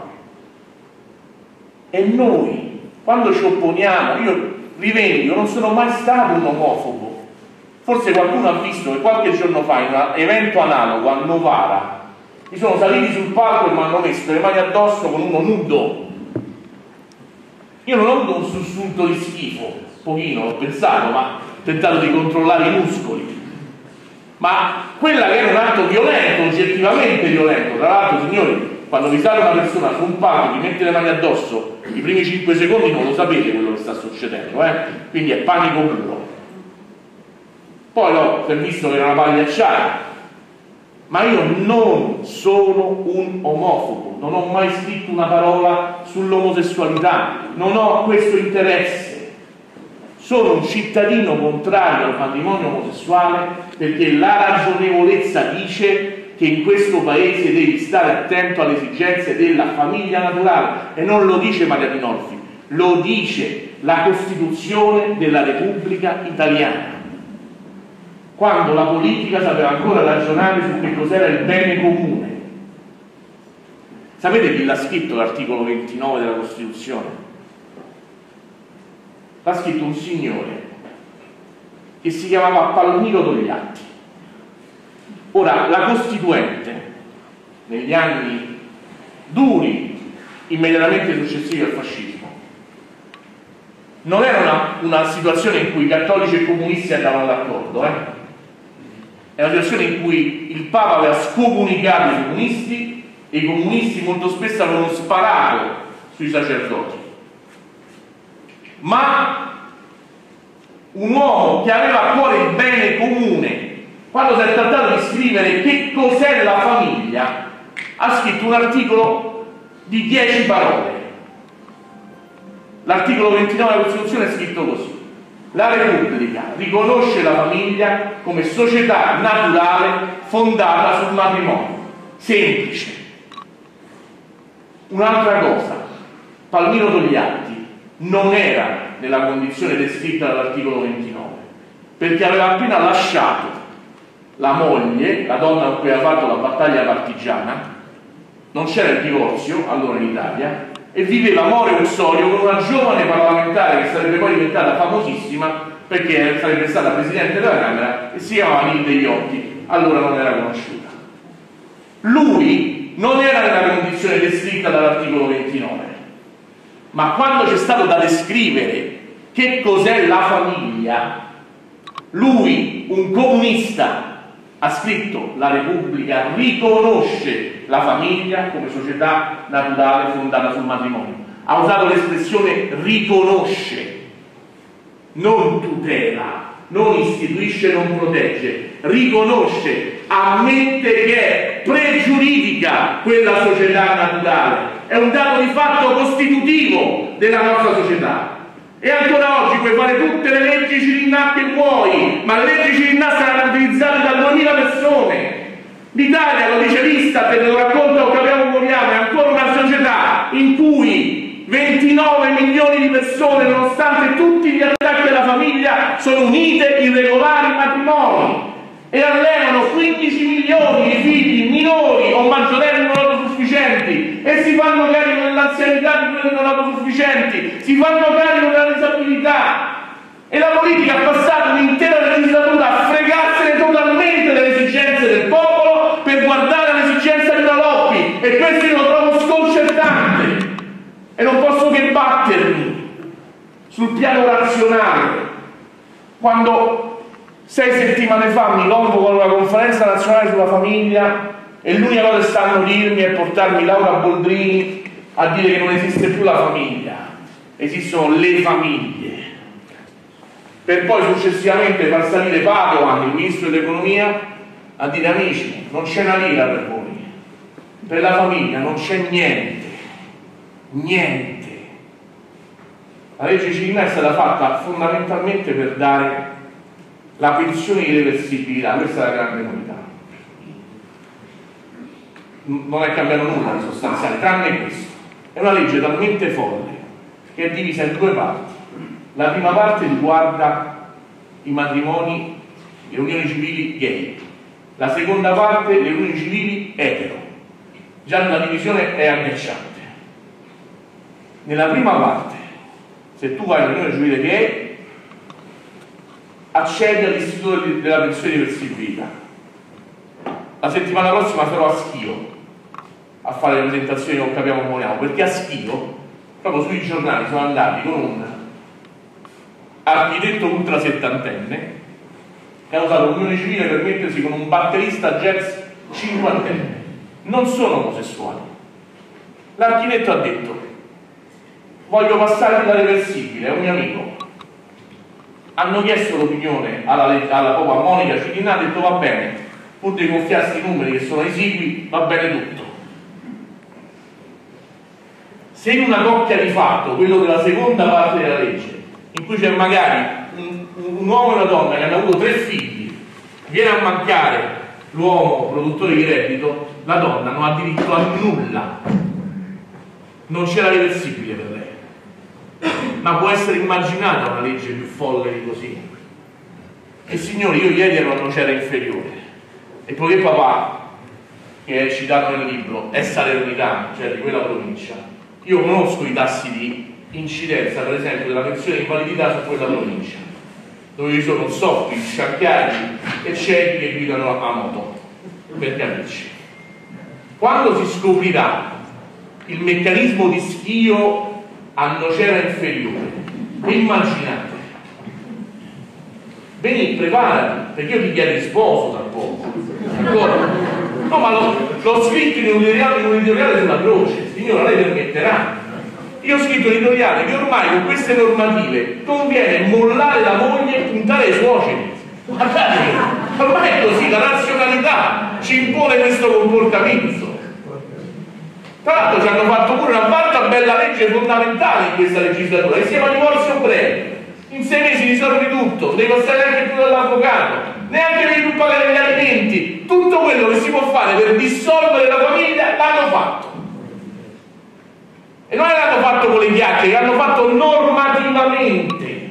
E noi, quando ci opponiamo, io rivendico, non sono mai stato un omofobo. Forse qualcuno ha visto che qualche giorno fa, in un evento analogo a Novara, mi sono saliti sul palco e mi hanno messo le mani addosso con uno nudo. Io non ho avuto un sussulto di schifo, pochino, ho pensato, ma ho tentato di controllare i muscoli. Ma quella che era un atto violento, oggettivamente violento, tra l'altro, signori, quando vi sale una persona su un palco, vi mette le mani addosso, i primi cinque secondi non lo sapete quello che sta succedendo, eh? Quindi è panico puro. Poi l'ho visto che era una pagliacciata. Ma io non sono un omofobo, non ho mai scritto una parola sull'omosessualità, non ho questo interesse. Sono un cittadino contrario al matrimonio omosessuale perché la ragionevolezza dice che in questo paese devi stare attento alle esigenze della famiglia naturale, e non lo dice Maria Dinolfi, lo dice la Costituzione della Repubblica Italiana, quando la politica sapeva ancora ragionare su che cos'era il bene comune. Sapete chi l'ha scritto l'articolo ventinove della Costituzione? L'ha scritto un signore che si chiamava Palmiro Togliatti. Ora, la Costituente, negli anni duri, immediatamente successivi al fascismo, non era una, una situazione in cui i cattolici e i comunisti andavano d'accordo, eh? È una situazione in cui il Papa aveva scomunicato i comunisti e i comunisti molto spesso avevano sparato sui sacerdoti. Ma un uomo che aveva a cuore il bene comune, quando si è trattato di scrivere che cos'è la famiglia, ha scritto un articolo di dieci parole. L'articolo ventinove della Costituzione è scritto così: la Repubblica riconosce la famiglia come società naturale fondata sul matrimonio. Semplice. Un'altra cosa, Palmiro Togliatti non era nella condizione descritta dall'articolo ventinove, perché aveva appena lasciato la moglie, la donna con cui aveva fatto la battaglia partigiana, non c'era il divorzio allora in Italia, e viveva more uxorio con una giovane parlamentare che sarebbe poi diventata famosissima perché sarebbe stata Presidente della Camera e si chiamava Nilde Iotti, allora non era conosciuta. Lui non era nella condizione descritta dall'articolo ventinove, ma quando c'è stato da descrivere che cos'è la famiglia, lui, un comunista, ha scritto: la Repubblica riconosce la famiglia come società naturale fondata sul matrimonio. Ha usato l'espressione riconosce, non tutela, non istituisce, non protegge, riconosce, ammette che è pregiuridica quella società naturale, è un dato di fatto costitutivo della nostra società. E ancora oggi puoi fare tutte le leggi Cirinnà che vuoi, ma le leggi Cirinnà saranno utilizzate da duemila persone. L'Italia, lo dice l'Istat e lo racconta o capiamo vogliamo, è ancora una società in cui ventinove milioni di persone, nonostante tutti gli attacchi alla famiglia, sono unite in regolari matrimoni e allevano quindici milioni di figli minori o maggiorenni non autosufficienti e si fanno carico dell'anzianità di quelli non autosufficienti, si fanno carico della disabilità. E la politica ha passato un'intera legislatura a fregarsene totalmente delle esigenze del popolo per guardare all'esigenza di una lobby, e questo io lo trovo sconcertante e non posso che battermi sul piano razionale. Quando sei settimane fa mi convoco a una conferenza nazionale sulla famiglia e l'unica cosa che stanno a dirmi è portarmi Laura Boldrini a dire che non esiste più la famiglia, esistono le famiglie, per poi successivamente far salire Padoan, il ministro dell'economia, a dire: amici, non c'è una lira per voi, per la famiglia non c'è niente, niente. La legge Cirinnà è stata fatta fondamentalmente per dare la pensione di reversibilità, questa è la grande novità. Non è cambiato nulla di sostanziale, tranne questo. È una legge talmente folle che è divisa in due parti. La prima parte riguarda i matrimoni, le unioni civili gay, la seconda parte le unioni civili etero. Già la divisione è agghiacciante. Nella prima parte, se tu vai all'unione civile gay, accedi all'istituto della pensione di reversibilità. La settimana prossima sarò a Schio a fare le presentazioni che non capiamo come vogliamo, perché a Schio, proprio sui giornali, sono andati con un architetto ultra settantenne che ha usato l'unione civile per mettersi con un batterista jazz cinquantenne. Non sono omosessuali. L'architetto ha detto: voglio passare da reversibile, è un mio amico. Hanno chiesto l'opinione alla, alla propria Monica Cirinnà, ha detto: va bene, pur di gonfiarsi i numeri che sono esigui, va bene tutto. Se in una coppia di fatto, quello della seconda parte della legge, in cui c'è magari un, un uomo e una donna che hanno avuto tre figli, viene a mancare l'uomo produttore di reddito, la donna non ha diritto a nulla, non c'era reversibile per lei. Ma può essere immaginata una legge più folle di così? E signori, io ieri ero a Nocera Inferiore e poiché papà, che è citato nel libro, è salernitano, cioè di quella provincia, io conosco i tassi di incidenza, per esempio, della pensione di invalidità su quella provincia, dove ci sono soffi, sciacchiati e ciechi che guidano a moto, per capirci. Quando si scoprirà il meccanismo di Schio a Nocera Inferiore, immaginate, veni, preparati, perché io ti chiedo sposo tra poco, d'accordo? No, ma l'ho scritto in un editoriale, in un editoriale sulla croce, signora, lei permetterà. Io ho scritto un editoriale che ormai con queste normative conviene mollare la moglie le suoceri. Guardate, ormai è così, la razionalità ci impone questo comportamento. Tra l'altro ci hanno fatto pure un'altra bella legge fondamentale in questa legislatura, che si chiama divorzio breve. In sei mesi risolvi tutto, non devi passare neanche più dall'avvocato, neanche devi più pagare gli alimenti. Tutto quello che si può fare per dissolvere la famiglia l'hanno fatto. E non l'hanno fatto con le chiacchiere, l'hanno fatto normativamente.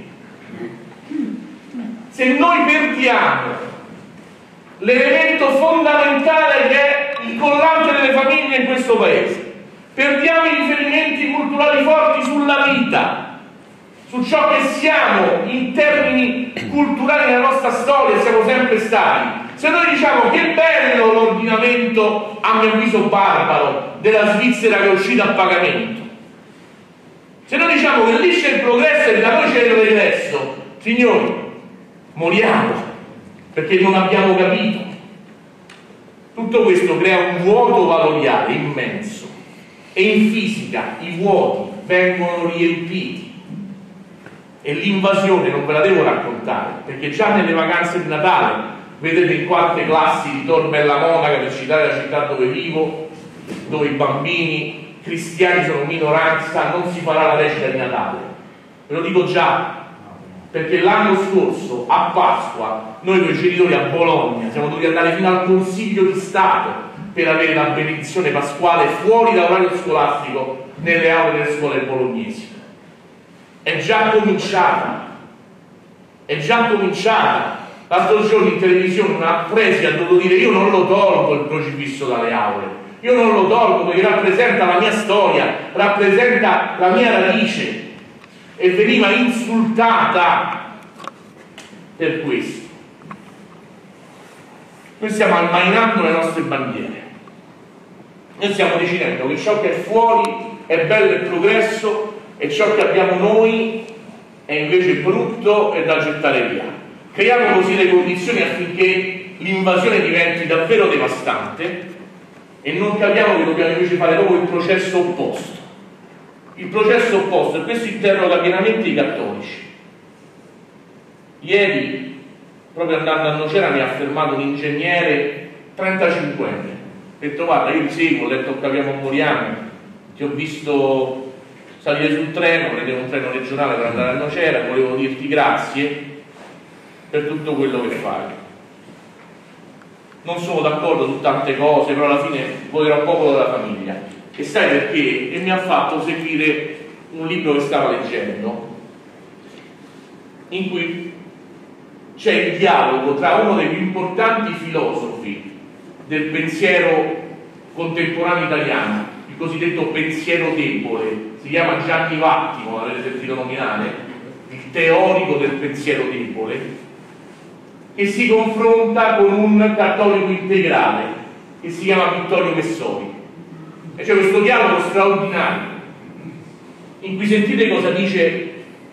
Se noi perdiamo l'elemento fondamentale che è il collante delle famiglie in questo paese, perdiamo i riferimenti culturali forti sulla vita, su ciò che siamo in termini culturali nella nostra storia, siamo sempre stati. Se noi diciamo che bello l'ordinamento, a mio avviso barbaro, della Svizzera che è uscita a pagamento, se noi diciamo che lì c'è il progresso e da noi c'è il regresso, signori, moriamo, perché non abbiamo capito. Tutto questo crea un vuoto valoriale immenso, e in fisica i vuoti vengono riempiti. E l'invasione non ve la devo raccontare, perché già nelle vacanze di Natale vedete in quante classi ritorna Bella Monaca, per citare la città dove vivo, dove i bambini cristiani sono minoranza, non si farà la recita di Natale. Ve lo dico già, perché l'anno scorso a Pasqua noi con i genitori a Bologna siamo dovuti andare fino al Consiglio di Stato per avere la benedizione pasquale fuori dall'orario scolastico nelle aule delle scuole bolognesi. È già cominciata, è già cominciata. L'altro giorno in televisione una preside ha dovuto dire: io non lo tolgo il crocifisso dalle aule, io non lo tolgo perché rappresenta la mia storia, rappresenta la mia radice, e veniva insultata per questo. Noi stiamo ammainando le nostre bandiere, noi stiamo decidendo che ciò che è fuori è bello e progresso e ciò che abbiamo noi è invece brutto e da gettare via. Creiamo così le condizioni affinché l'invasione diventi davvero devastante, e non capiamo che dobbiamo invece fare proprio il processo opposto. Il processo opposto, e questo interroga pienamente i cattolici. Ieri, proprio andando a Nocera, mi ha fermato un ingegnere trentacinquenne. Ha detto: guarda, io ti seguo, ho letto Capiamo o Moriamo, ti ho visto salire sul treno, prendevo un treno regionale per andare a Nocera, volevo dirti grazie per tutto quello che fai. Non sono d'accordo su tante cose, però alla fine voterò un popolo della famiglia. E sai perché? E mi ha fatto seguire un libro che stava leggendo, in cui c'è il dialogo tra uno dei più importanti filosofi del pensiero contemporaneo italiano, il cosiddetto pensiero debole, si chiama Gianni Vattimo, l'avete sentito nominare, il teorico del pensiero debole, che si confronta con un cattolico integrale che si chiama Vittorio Messori. E c'è questo dialogo straordinario in cui sentite cosa dice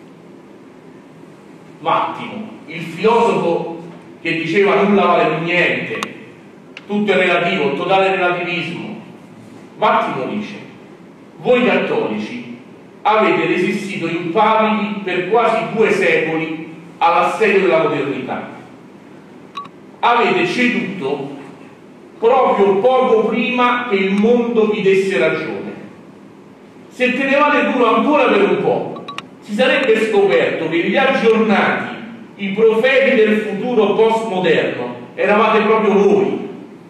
Vattimo, il filosofo che diceva nulla vale più niente, tutto è relativo, totale relativismo. Vattimo dice: voi cattolici avete resistito impavidi per quasi due secoli all'assedio della modernità, avete ceduto proprio poco prima che il mondo vi desse ragione. Se tenevate duro ancora per un po', si sarebbe scoperto che gli aggiornati, i profeti del futuro postmoderno, eravate proprio voi.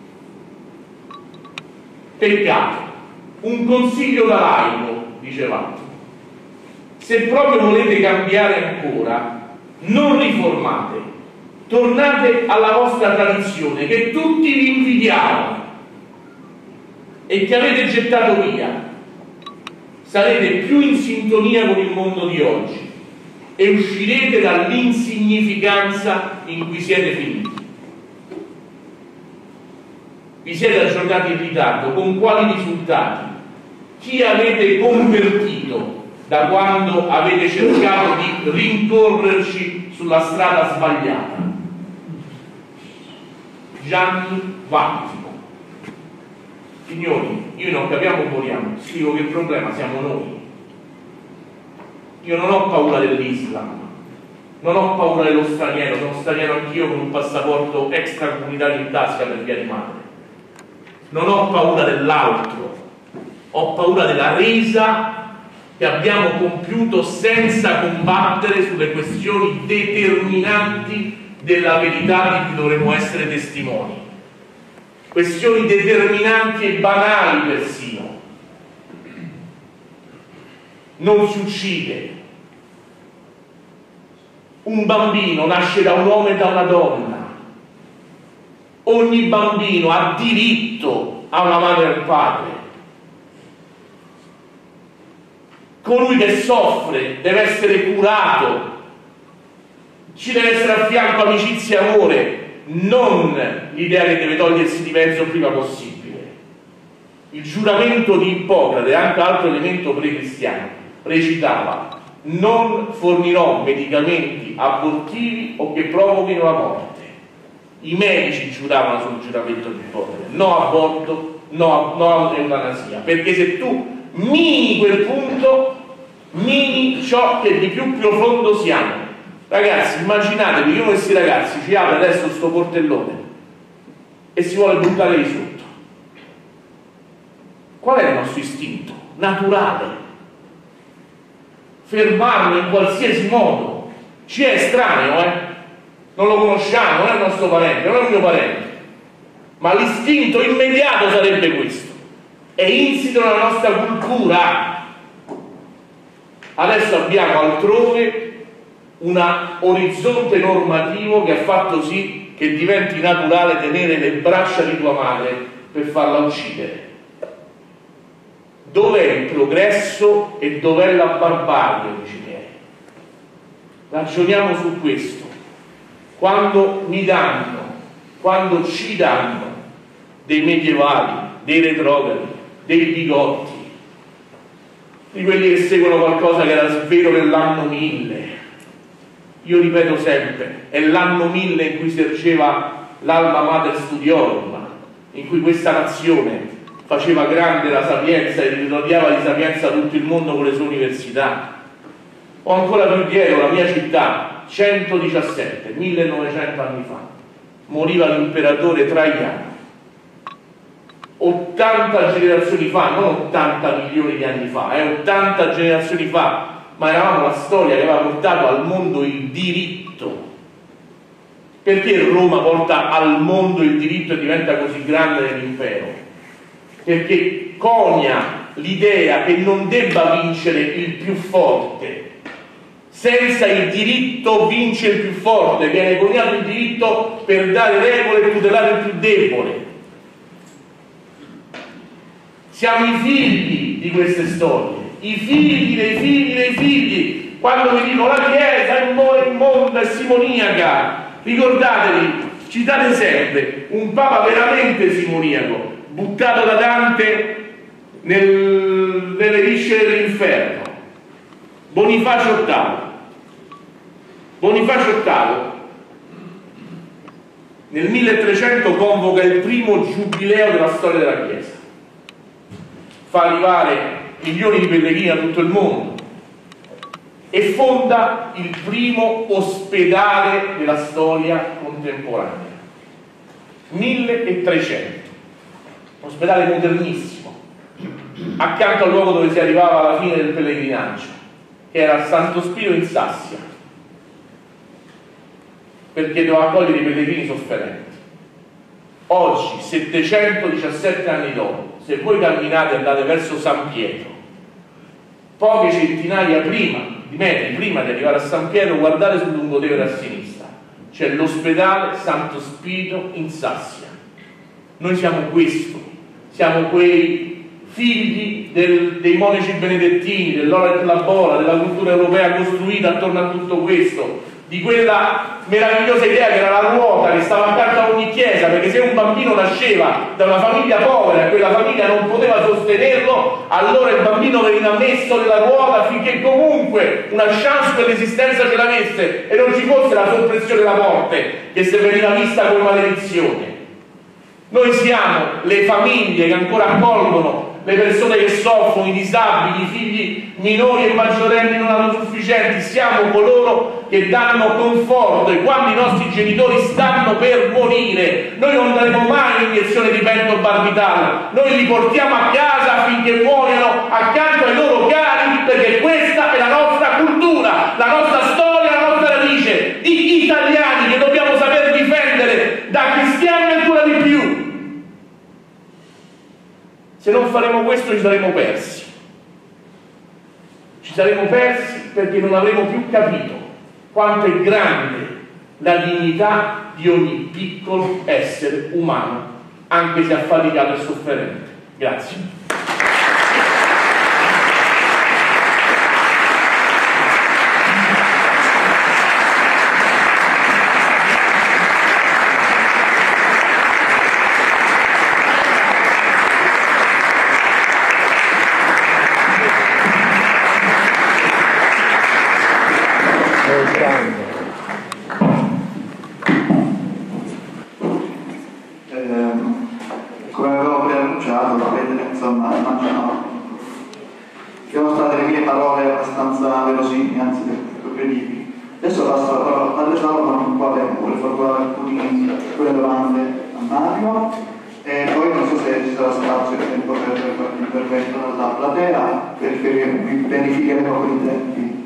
Peccato. Un consiglio da laico, dicevate: se proprio volete cambiare ancora, non riformate, tornate alla vostra tradizione che tutti vi invidiavano e che avete gettato via. Sarete più in sintonia con il mondo di oggi e uscirete dall'insignificanza in cui siete finiti. Vi siete aggiornati in ritardo, con quali risultati? Chi avete convertito da quando avete cercato di rincorrerci sulla strada sbagliata? Gianni Vattimo. Signori, io non capiamo o moriamo, scrivo che il problema siamo noi. Io non ho paura dell'Islam, non ho paura dello straniero, sono straniero anch'io con un passaporto extracomunitario in tasca per via di madre. Non ho paura dell'altro, ho paura della resa che abbiamo compiuto senza combattere sulle questioni determinanti della verità di cui dovremmo essere testimoni. Questioni determinanti e banali persino. Non si uccide. Un bambino nasce da un uomo e da una donna. Ogni bambino ha diritto a una madre e a un padre. Colui che soffre deve essere curato, ci deve essere a fianco amicizia e amore, non l'idea che deve togliersi di mezzo il prima possibile. Il giuramento di Ippocrate, anche altro elemento pre-cristiano, recitava: non fornirò medicamenti abortivi o che provochino la morte. I medici giuravano sul giuramento di Ippocrate: no aborto, no, no eutanasia, perché se tu mini quel punto, mini ciò che di più profondo siamo. Ragazzi, immaginatevi che uno di questi ragazzi ci apre adesso sto portellone e si vuole buttare lì sotto. Qual è il nostro istinto naturale? Fermarlo in qualsiasi modo. Ci è estraneo, eh? Non lo conosciamo, non è il nostro parente, non è il mio parente, ma l'istinto immediato sarebbe questo. È insito nella nostra cultura. Adesso abbiamo altrove un orizzonte normativo che ha fatto sì che diventi naturale tenere le braccia di tua madre per farla uccidere. Dov'è il progresso e dov'è la barbarie, amici miei? Ragioniamo su questo. Quando mi danno, quando ci danno dei medievali, dei retrogradi, dei bigotti, di quelli che seguono qualcosa che era svero nell'anno mille. Io ripeto sempre, è l'anno mille in cui si ergeva l'Alma Mater Studiorum, in cui questa nazione faceva grande la sapienza e irradiava di sapienza tutto il mondo con le sue università. O ancora più dietro, la mia città, centodiciassette, millenovecento anni fa, moriva l'imperatore Traiano. ottanta generazioni fa, non ottanta milioni di anni fa, eh, ottanta generazioni fa, ma eravamo la storia che aveva portato al mondo il diritto. Perché Roma porta al mondo il diritto e diventa così grande nell'impero? Perché conia l'idea che non debba vincere il più forte. Senza il diritto vince il più forte, viene coniato il diritto per dare regole e tutelare il più debole. Siamo i figli di queste storie, i figli dei figli dei figli. Quando vi dico la Chiesa è immonda e simoniaca, ricordatevi, citate sempre un Papa veramente simoniaco, buttato da Dante nel, nelle viscere dell'inferno, Bonifacio ottavo. Bonifacio ottavo nel milletrecento convoca il primo giubileo della storia della Chiesa, fa arrivare milioni di pellegrini da tutto il mondo e fonda il primo ospedale della storia contemporanea, milletrecento, un ospedale modernissimo, accanto al luogo dove si arrivava alla fine del pellegrinaggio, che era il Santo Spirito in Sassia, perché doveva accogliere i pellegrini sofferenti. Oggi, settecentodiciassette anni dopo, se voi camminate e andate verso San Pietro, poche centinaia prima, di metri prima di arrivare a San Pietro, guardate sul lungotevere a sinistra, c'è l'ospedale Santo Spirito in Sassia. Noi siamo questo, siamo quei figli del, dei monaci benedettini, dell'ora e della bola, della cultura europea costruita attorno a tutto questo, di quella meravigliosa idea che era la ruota che stava accanto a ogni chiesa, perché se un bambino nasceva da una famiglia povera e quella famiglia non poteva sostenerlo, allora il bambino veniva messo nella ruota finché comunque una chance per l'esistenza ce l'avesse e non ci fosse la soppressione della morte che se veniva vista come maledizione. Noi siamo le famiglie che ancora accolgono le persone che soffrono, i disabili, i figli minori e maggiorenni non autosufficienti. Siamo coloro che danno conforto, e quando i nostri genitori stanno per morire noi non daremo mai un'iniezione di pentobarbital, noi li portiamo a casa affinché muoiano accanto ai loro cari, perché questa è la nostra cultura, la nostra storia, la nostra radice di italiani che dobbiamo saper difendere, da cristiani ancora di più. Se non faremo questo ci saremo persi. Ci saremo persi perché non avremo più capito quanto è grande la dignità di ogni piccolo essere umano, anche se affaticato e sofferente. Grazie. Come avevo preannunciato, insomma, immagino che sono state le mie parole abbastanza verosimili, anzi credibili. Adesso passo la parola alle Salomon, con quale vuole formulare alcune quelle domande a Mario, e poi non so se ci sarà spazio e tempo per qualche intervento dalla platea, verificheremo con i tempi.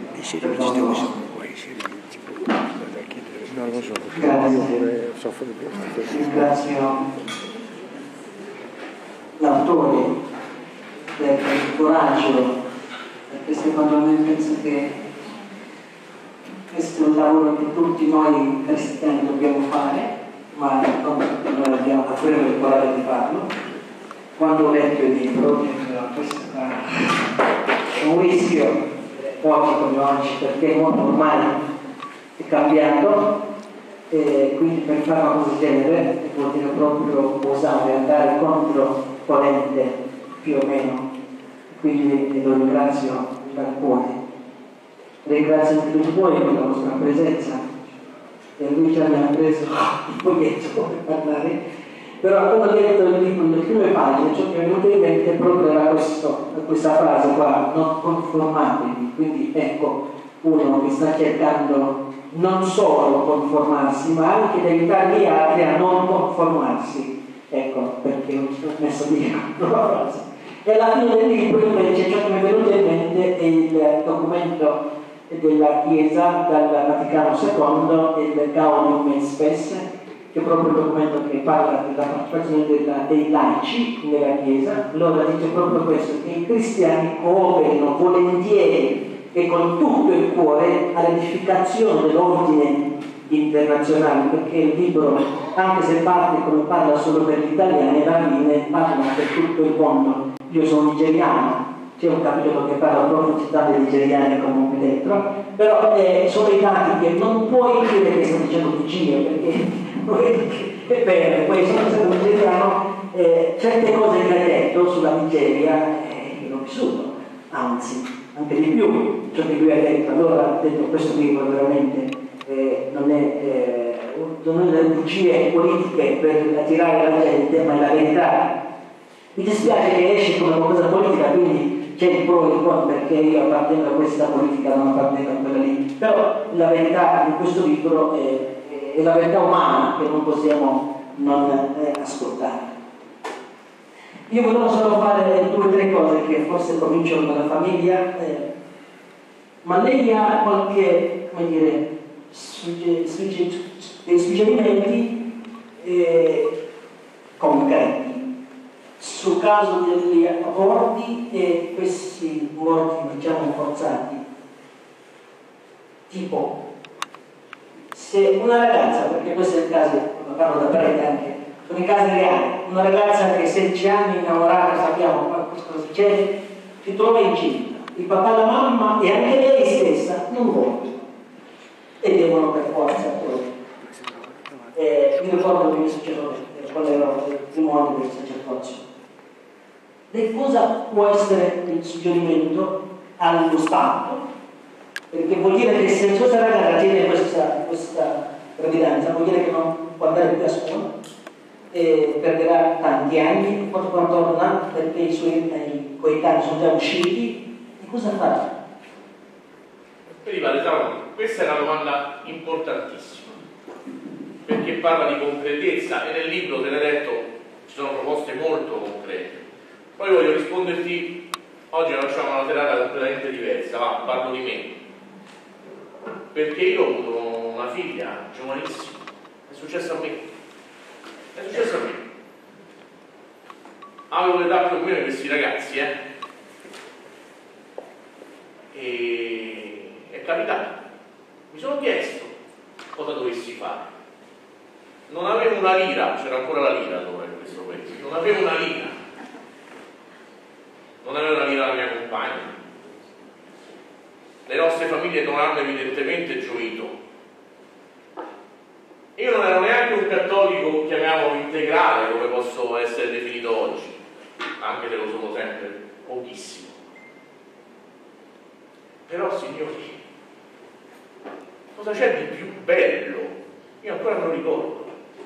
Non lo so, Grazie. io pure soffro di questo. Ringrazio l'autore del coraggio, perché secondo me penso che questo è un lavoro che tutti noi cristiani dobbiamo fare, ma non tutti noi abbiamo avremo il coraggio di farlo. Quando ho letto il libro, questo è un rischio oggi come oggi, perché il mondo ormai è cambiato, e quindi per fare una cosa del genere vuol dire proprio osare, andare contro corrente più o meno. Quindi lo ringrazio dal cuore. Ringrazio anche tutti voi per la vostra presenza, e lui già mi ha preso il foglietto per parlare, però quando ho letto il libro nelle prime pagine ciò che mi è venuto in mente proprio era questo, questa frase qua: non conformatevi. Quindi ecco, uno che sta cercando non solo conformarsi, ma anche di aiutare gli altri a non conformarsi. Ecco perché ho messo lì la frase. E alla fine del libro invece ciò che mi è venuto in mente è il documento della Chiesa dal Vaticano secondo, il Gaudium et Spes, che è proprio il documento che parla della partecipazione della, dei laici nella Chiesa. Allora dice proprio questo, che i cristiani cooperino volentieri e con tutto il cuore all'edificazione dell'ordine internazionale, perché il libro, anche se parte come parla solo per gli italiani, alla fine parla per tutto il mondo. Io sono nigeriano, c'è un capitolo che parla proprio citando i nigeriani come qui dentro, però eh, sono i dati che non puoi dire che sto dicendo bugie, perché è vero, poi sono stato nigeriano, eh, certe cose che hai detto sulla Nigeria eh, l'ho vissuto, anzi anche di più ciò che lui ha detto. Allora ha detto questo libro veramente eh, non è eh, non è delle bugie politiche per attirare la gente, ma è la verità. Mi dispiace che esce come una cosa politica, quindi c'è il pro e il contro, perché io appartengo a questa politica, non appartengo a quella lì, però la verità in questo libro è, è la verità umana che non possiamo non eh, ascoltare. Io volevo solo fare due o tre cose che forse cominciano dalla famiglia, eh, ma lei ha qualche, come dire, sugge, sugge, dei suggerimenti eh, concreti sul caso degli aborti e questi morti, diciamo, forzati. Tipo, se una ragazza, perché questo è il caso, parlo da prete anche, sono i casi reali, una ragazza che a sedici anni innamorata, sappiamo cosa succede, si trova incinta, il papà e la mamma e anche lei stessa non vogliono e devono per forza poi. Eh, mi ricordo che mi successo quando ero il primo anno del sacerdozio. E cosa può essere il suggerimento allo Stato? Perché vuol dire che se questa ragazza tiene questa, questa gravidanza, vuol dire che non può andare più a scuola. eh, perderà tanti anni, e poi torna perché i suoi eh, coetanei sono già usciti, e cosa farà? Quindi, questa è una domanda importantissima, perché parla di concretezza, e nel libro, te l'hai detto, ci sono proposte molto concrete. Poi voglio risponderti, oggi facciamo una serata completamente diversa, ma parlo di me, perché io ho avuto una figlia giovanissima, è successo a me, è successo a me. Avevo l'età più o meno di questi ragazzi, eh? E è capitato. Mi sono chiesto cosa dovessi fare. Non avevo una lira, c'era ancora la lira allora in questo paese, non avevo una lira. Non avevo una lira la mia compagna. Le nostre famiglie non hanno evidentemente gioito. Io non ero neanche un cattolico, chiamiamolo integrale, come posso essere definito oggi, anche se lo sono sempre pochissimo. Però, signori, cosa c'è di più bello? Io ancora me lo ricordo.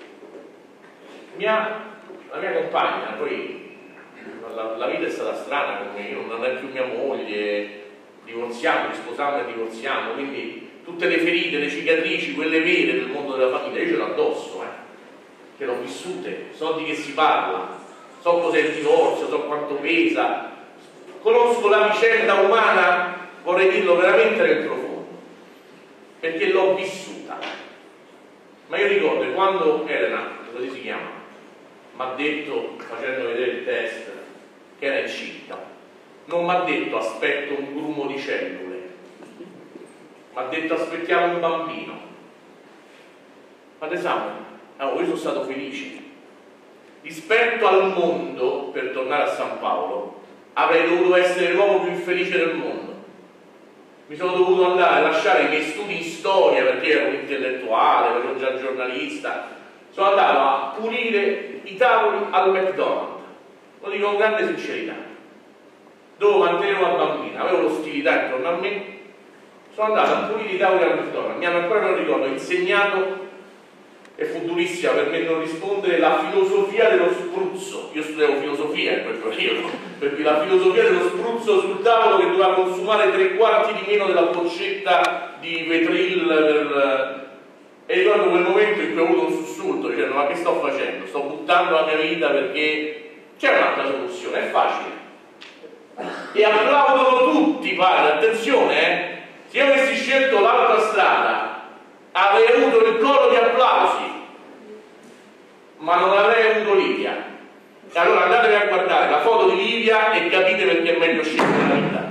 Mia, la mia compagna, poi la, la vita è stata strana con me, io non è più mia moglie, divorziamo, risposiamo e divorziamo, quindi tutte le ferite, le cicatrici, quelle vere del mondo della famiglia, io ce l'ho addosso, eh, che l'ho vissute, so di che si parla, so cos'è il divorzio, so quanto pesa, conosco la vicenda umana, vorrei dirlo veramente nel profondo, perché l'ho vissuta. Ma io ricordo che quando Elena, così si chiama, mi ha detto, facendo vedere il test, che era incinta, non mi ha detto aspetto un grumo di cellule, mi ha detto aspettiamo un bambino. Ma esame, allora, io sono stato felice. Rispetto al mondo, per tornare a San Paolo, avrei dovuto essere l'uomo più infelice del mondo. Mi sono dovuto andare a lasciare i miei studi in storia perché ero un intellettuale, ero già giornalista. Sono andato a pulire i tavoli al McDonald's, lo dico con grande sincerità. Dovevo mantenere una bambina, avevo l'ostilità intorno a me, sono andato a pulire i tavoli al McDonald's. Mi hanno ancora, me lo ricordo, insegnato, e fu durissima per me non rispondere, la filosofia dello spruzzo. Io studiavo filosofia in quel periodo, perché la filosofia dello spruzzo sul tavolo che doveva consumare tre quarti di meno della boccetta di Vetril per... E ricordo quel momento in cui ho avuto un sussulto dicendo ma che sto facendo? Sto buttando la mia vita perché c'è un'altra soluzione, è facile. E applaudono tutti, padre, attenzione, eh? Se io avessi scelto l'altra strada avrei avuto il coro di applausi, ma non avrei avuto Livia. E allora andatevi a guardare la foto di Livia e capite perché è meglio scegliere la vita.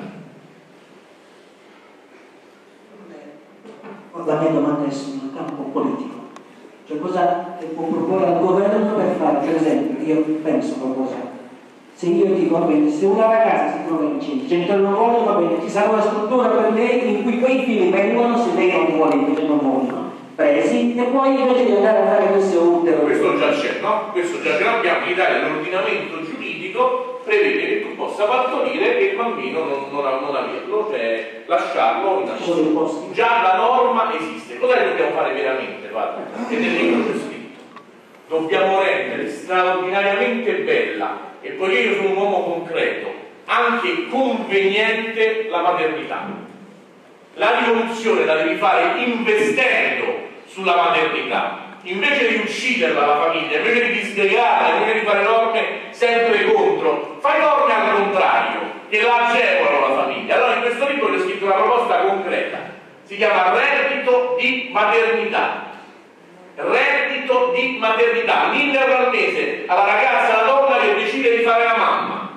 La mia domanda è sul campo politico, cioè cosa può proporre al governo per fare, per esempio, io penso qualcosa, se io dico va bene, se una ragazza si trova incinta, centonovanta va bene, ci sarà una struttura per lei in cui quei figli vengono, se lei non vuole, invece non vogliono, presi, e poi invece di andare a fare questo utero. Questo già c'è, no? Questo già ce l'abbiamo in Italia, l'ordinamento giuridico prevede che tu possa partorire e il bambino non, non, non averlo, cioè lasciarlo in adozione. Già la norma esiste. Cosa dobbiamo fare veramente, padre? E nel libro c'è scritto. Dobbiamo rendere straordinariamente bella, e poiché io sono un uomo concreto, anche conveniente la maternità. La rivoluzione la devi fare investendo sulla maternità. Invece di ucciderla la famiglia, invece di disgregarla, invece di fare norme sempre contro, fai norme al contrario, che la agevolano la famiglia. Allora in questo libro c'è scritto una proposta concreta, si chiama reddito di maternità. Reddito di maternità, mille euro al mese alla ragazza, alla donna che decide di fare la mamma.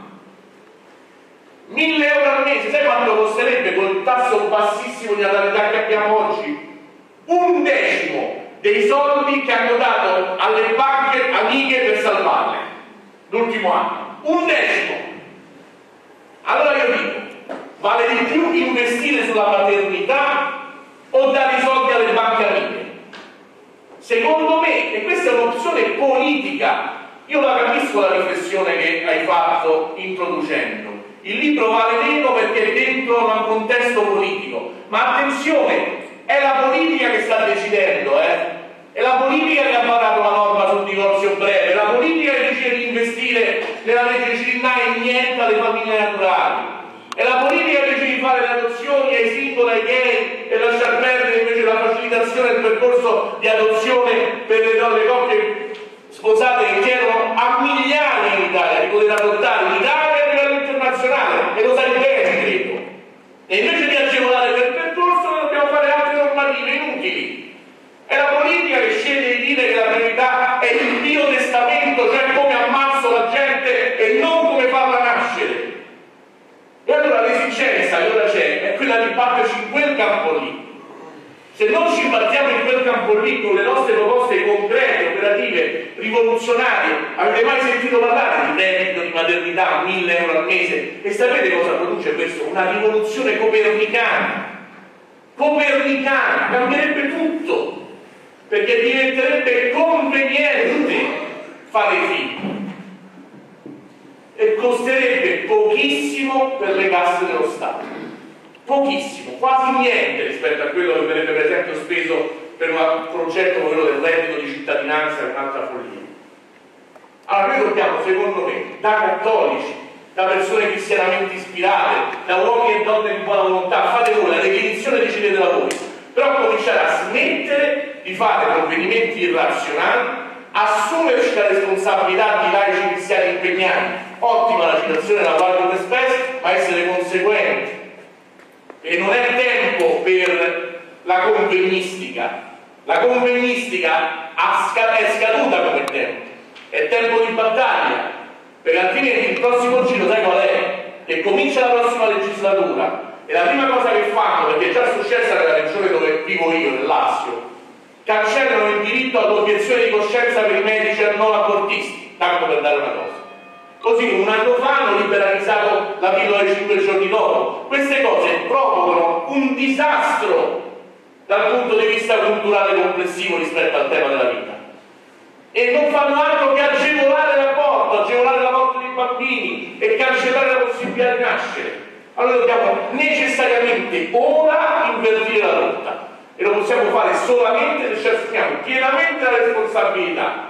mille euro al mese, sai quanto costerebbe con il tasso bassissimo di natalità che abbiamo oggi? Un decimo dei soldi che hanno dato alle banche amiche per salvarle l'ultimo anno, un decimo. Allora io dico, vale di più investire sulla maternità o dare i soldi alle banche amiche? Secondo me, e questa è un'opzione politica, io la capisco la riflessione che hai fatto introducendo, il libro vale meno perché è dentro un contesto politico, ma attenzione, è la politica che sta decidendo, eh? È la politica che ha varato la norma sul divorzio breve, è la sposate che chiedono a migliaia in Italia di poter adottare in Italia e a livello internazionale, e lo sai bene, credo. E invece di agevolare quel percorso noi dobbiamo fare altre normative inutili. È la politica che sceglie di dire che la priorità è il mio testamento, cioè come ammazzo la gente e non come farla nascere. E allora l'esigenza che ora c'è è quella di batterci in quel campo lì. Se non ci battiamo in quel campo lì con le nostre proposte concrete, operative, rivoluzionarie, avete mai sentito parlare di reddito di maternità, mille euro al mese? E sapete cosa produce questo? Una rivoluzione copernicana. Copernicana, cambierebbe tutto, perché diventerebbe conveniente fare figli e costerebbe pochissimo per le casse dello Stato. Pochissimo, quasi niente rispetto a quello che verrebbe per esempio speso per un progetto come quello del reddito di cittadinanza, che è un'altra follia. Allora noi dobbiamo, secondo me, da cattolici, da persone cristianamente ispirate, da uomini e donne di buona volontà, fate voi la definizione, decidete da voi, però cominciare a smettere di fare provvedimenti irrazionali, assumerci la responsabilità di laici cristiani impegnati. Ottima la citazione della Guardia di Spes, ma essere conseguenti. E non è tempo per la convegnistica. La convegnistica è scaduta come tempo, è tempo di battaglia, perché altrimenti il prossimo giro sai qual è? Che comincia la prossima legislatura e la prima cosa che fanno, perché è già successa nella regione dove vivo io, nel Lazio, cancellano il diritto all'obiezione di coscienza per i medici e non abortisti, tanto per dare una cosa. Così un anno fa hanno liberalizzato la pillola di cinque giorni dopo. Queste cose provocano un disastro dal punto di vista culturale complessivo rispetto al tema della vita. E non fanno altro che agevolare l'aborto, agevolare l'aborto dei bambini e cancellare la possibilità di nascere. Allora dobbiamo necessariamente ora invertire la rotta. E lo possiamo fare solamente se ci assumiamo pienamente la responsabilità.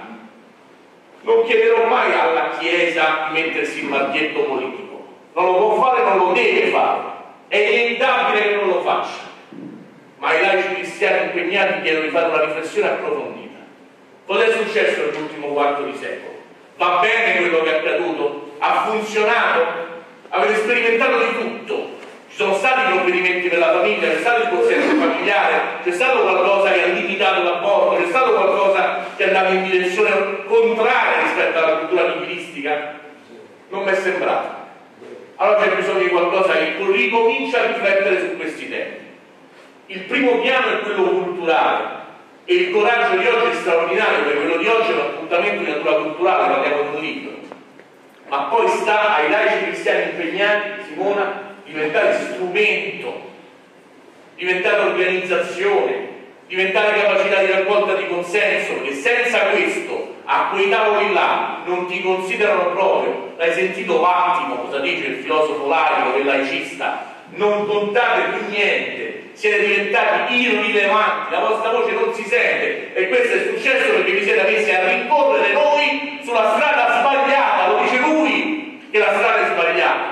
Non chiederò mai alla Chiesa di mettersi il marchietto politico, non lo può fare, non lo deve fare, è inevitabile che non lo faccia, ma i laici cristiani impegnati chiedono di fare una riflessione approfondita. Cosa è successo nell'ultimo quarto di secolo? Va bene quello che è accaduto? Ha funzionato? Avete sperimentato di tutto? Ci sono stati provvedimenti per la famiglia, c'è stato il consenso familiare, c'è stato qualcosa che ha limitato l'aborto, c'è stato qualcosa che andava in direzione contraria rispetto alla cultura nichilistica? Non mi è sembrato. Allora c'è bisogno di qualcosa che ricomincia a riflettere su questi temi. Il primo piano è quello culturale e il coraggio di oggi è straordinario, perché quello di oggi è un appuntamento di natura culturale, parliamo di un libro. Ma poi sta ai laici cristiani impegnati, Simona, diventare strumento, diventare organizzazione, diventare capacità di raccolta di consenso, perché senza questo a quei tavoli là non ti considerano proprio. L'hai sentito Vattimo, cosa dice il filosofo laico e laicista? Non contate più niente, siete diventati irrilevanti, la vostra voce non si sente, e questo è successo perché vi siete messi a rincorrere noi sulla strada sbagliata. Lo dice lui che la strada è sbagliata.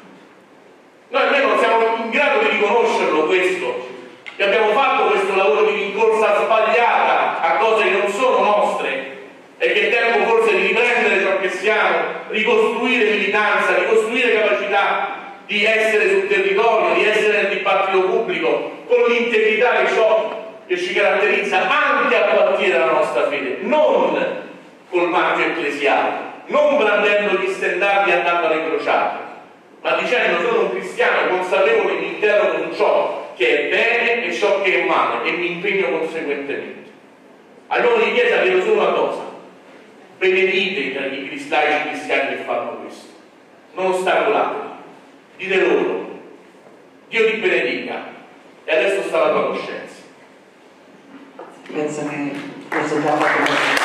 Noi almeno non siamo in grado di riconoscerlo questo, che abbiamo fatto questo lavoro di rincorsa sbagliata a cose che non sono nostre, e che è tempo forse di riprendere ciò che siamo, ricostruire militanza, ricostruire capacità di essere sul territorio, di essere nel dibattito pubblico, con l'integrità che ciò che ci caratterizza, anche a partire dalla nostra fede, non col marchio ecclesiale, non brandendo gli stendardi e andando alle crociate, ma dicendo sono un cristiano consapevole, mi interrogo su ciò che è bene e ciò che è male e mi impegno conseguentemente. A nome di Chiesa chiedo solo una cosa: benedite i cristiani cristiani che fanno questo, non ostacolateli, dite loro Dio ti benedica e adesso sta la tua coscienza. Penso che questo già fatto.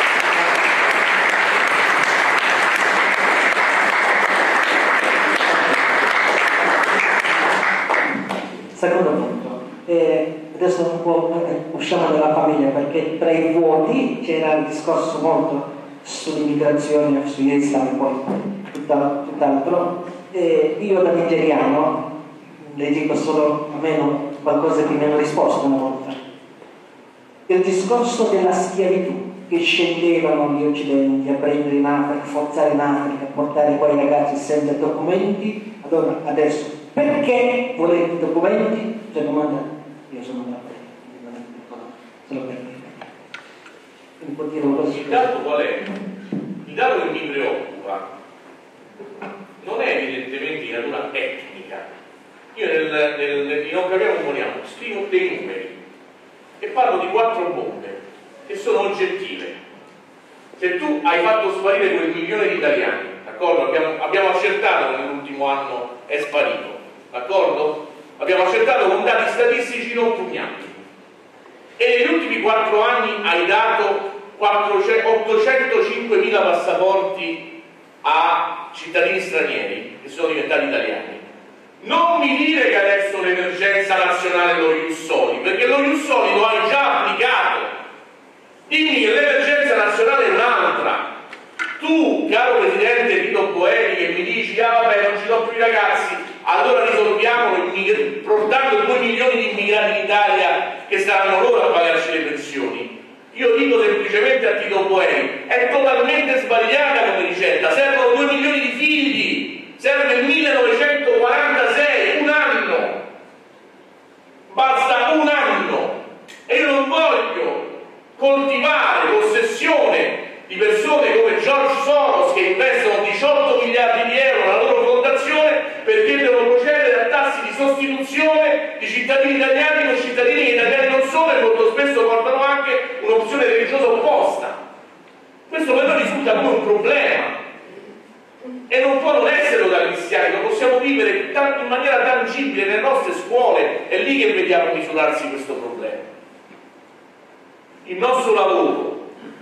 Secondo punto, eh, adesso un po' eh, usciamo dalla famiglia, perché tra i vuoti c'era il discorso molto sull'immigrazione, su Islam e poi tutt'altro. Eh, io da nigeriano le dico solo almeno qualcosa che mi hanno risposto una volta. del discorso della schiavitù, che scendevano gli occidenti a prendere in Africa, a forzare in Africa, a portare quei ragazzi senza documenti. Allora, adesso, perché volete documenti? Cioè, domanda, io sono da solo per dire. Mi può dire una cosa? Il dato qual è? Il dato che mi preoccupa non è evidentemente di natura tecnica. Io nel, nel, nel Non capiamo moriamo scrivo dei numeri e parlo di quattro bombe che sono oggettive. Se tu hai fatto sparire quel milione di italiani, d'accordo? Abbiamo, abbiamo accertato che nell'ultimo anno è sparito, d'accordo? Abbiamo accertato con dati statistici non pugnati. E negli ultimi quattro anni hai dato ottocentocinquemila passaporti a cittadini stranieri che sono diventati italiani. Non mi dire che adesso l'emergenza nazionale è lo Ius Soli, perché lo Ius Soli lo hai già applicato. Dimmi che l'emergenza nazionale è un'altra. Tu, caro Presidente Tito Boeri, che mi dici ah vabbè non ci sono più i ragazzi, allora risolviamolo portando due milioni di immigrati in Italia che saranno loro a pagarci le pensioni. Io dico semplicemente a Tito Boeri, è totalmente sbagliata come ricetta, servono due milioni di figli, serve il millenovecentoquarantasei, un anno, basta un anno, e io non voglio coltivare l'ossessione di persone come George Soros che investono diciotto miliardi di euro nella loro fondazione perché devono procedere a tassi di sostituzione di cittadini italiani con cittadini che italiani non sono e molto spesso portano anche un'opzione religiosa opposta. Questo per noi risulta come un problema e non può non esserlo da cristiani, lo possiamo vivere in maniera tangibile nelle nostre scuole, è lì che vediamo misurarsi questo problema. Il nostro lavoro,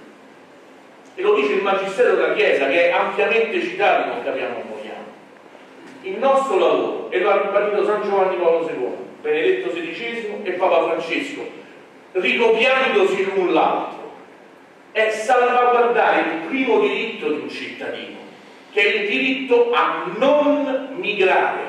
e lo dice il Magistero della Chiesa che è ampiamente citato, non capiamo moriamo, il nostro lavoro, e lo ha ribadito San Giovanni Paolo secondo, Benedetto sedicesimo e Papa Francesco, ricopiandosi l'un l'altro, è salvaguardare il primo diritto di un cittadino, che è il diritto a non migrare.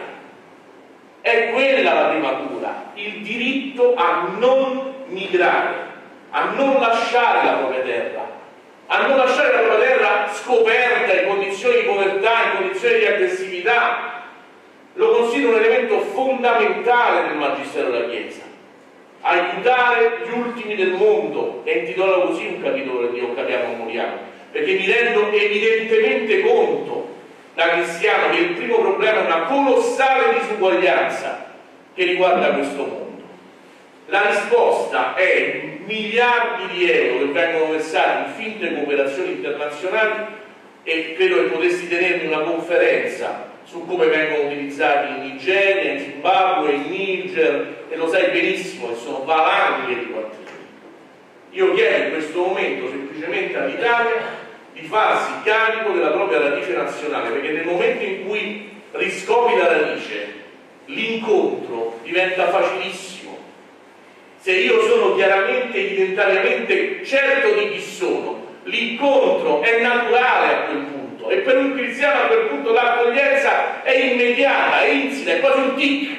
È quella la prima cura, il diritto a non migrare, a non lasciare la propria terra, a non lasciare la propria terra scoperta in condizioni di povertà, in condizioni di aggressività. Lo considero un elemento fondamentale del Magistero della Chiesa. Aiutare gli ultimi del mondo, è intitolato così un capitolo di Non capiamo moriamo, perché mi rendo evidentemente conto da cristiano che il primo problema è una colossale disuguaglianza che riguarda questo mondo. La risposta è miliardi di euro che vengono versati in finte cooperazioni internazionali, e credo che potessi tenermi una conferenza su come vengono utilizzati in Nigeria, in Zimbabwe, in Niger, e lo sai benissimo che sono valanghe di quattrini. Io chiedo in questo momento semplicemente all'Italia di farsi carico della propria radice nazionale, perché nel momento in cui riscopri la radice, l'incontro diventa facilissimo. Se io sono chiaramente, identitariamente certo di chi sono, l'incontro è naturale a quel punto, e per un cristiano a quel punto l'accoglienza è immediata, è insita, è quasi un tic.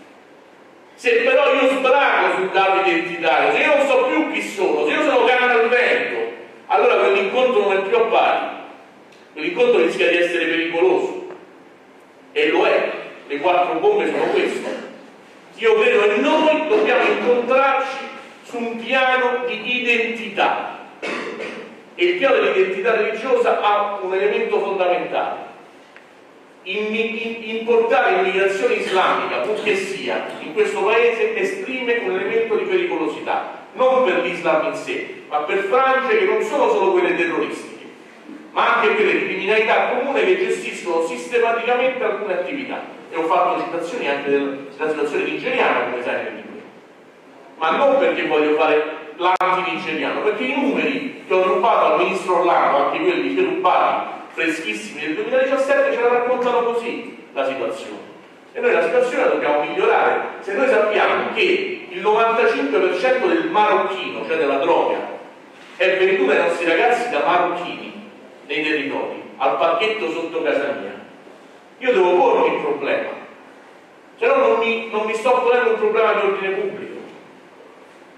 Se però io sbrago sul dato identitario, se io non so più chi sono, se io sono canna al vento, allora quell'incontro non è più a pari, quell'incontro rischia di essere pericoloso, e lo è. Le quattro bombe sono questo. Io credo che noi dobbiamo incontrarci su un piano di identità, e il piano dell'identità religiosa ha un elemento fondamentale: in, in, importare l'immigrazione islamica, purché sia, in questo paese esprime un elemento di pericolosità, non per l'Islam in sé, ma per frange che non sono solo quelle terroristiche, ma anche quelle di criminalità comune che gestiscono sistematicamente alcune attività. E ho fatto citazioni anche della situazione nigeriana, come sai nel libro, ma non perché voglio fare l'anti-nigeriano, perché i numeri che ho rubato al ministro Orlando, anche quelli che rubati freschissimi del duemiladiciassette, ce la raccontano così la situazione. E noi la situazione la dobbiamo migliorare. Se noi sappiamo che il novantacinque per cento del marocchino, cioè della droga, è venduta ai nostri ragazzi da marocchini nei territori, al pacchetto sotto casa mia, io devo pormi il problema, se no non mi, non mi sto ponendo un problema di ordine pubblico.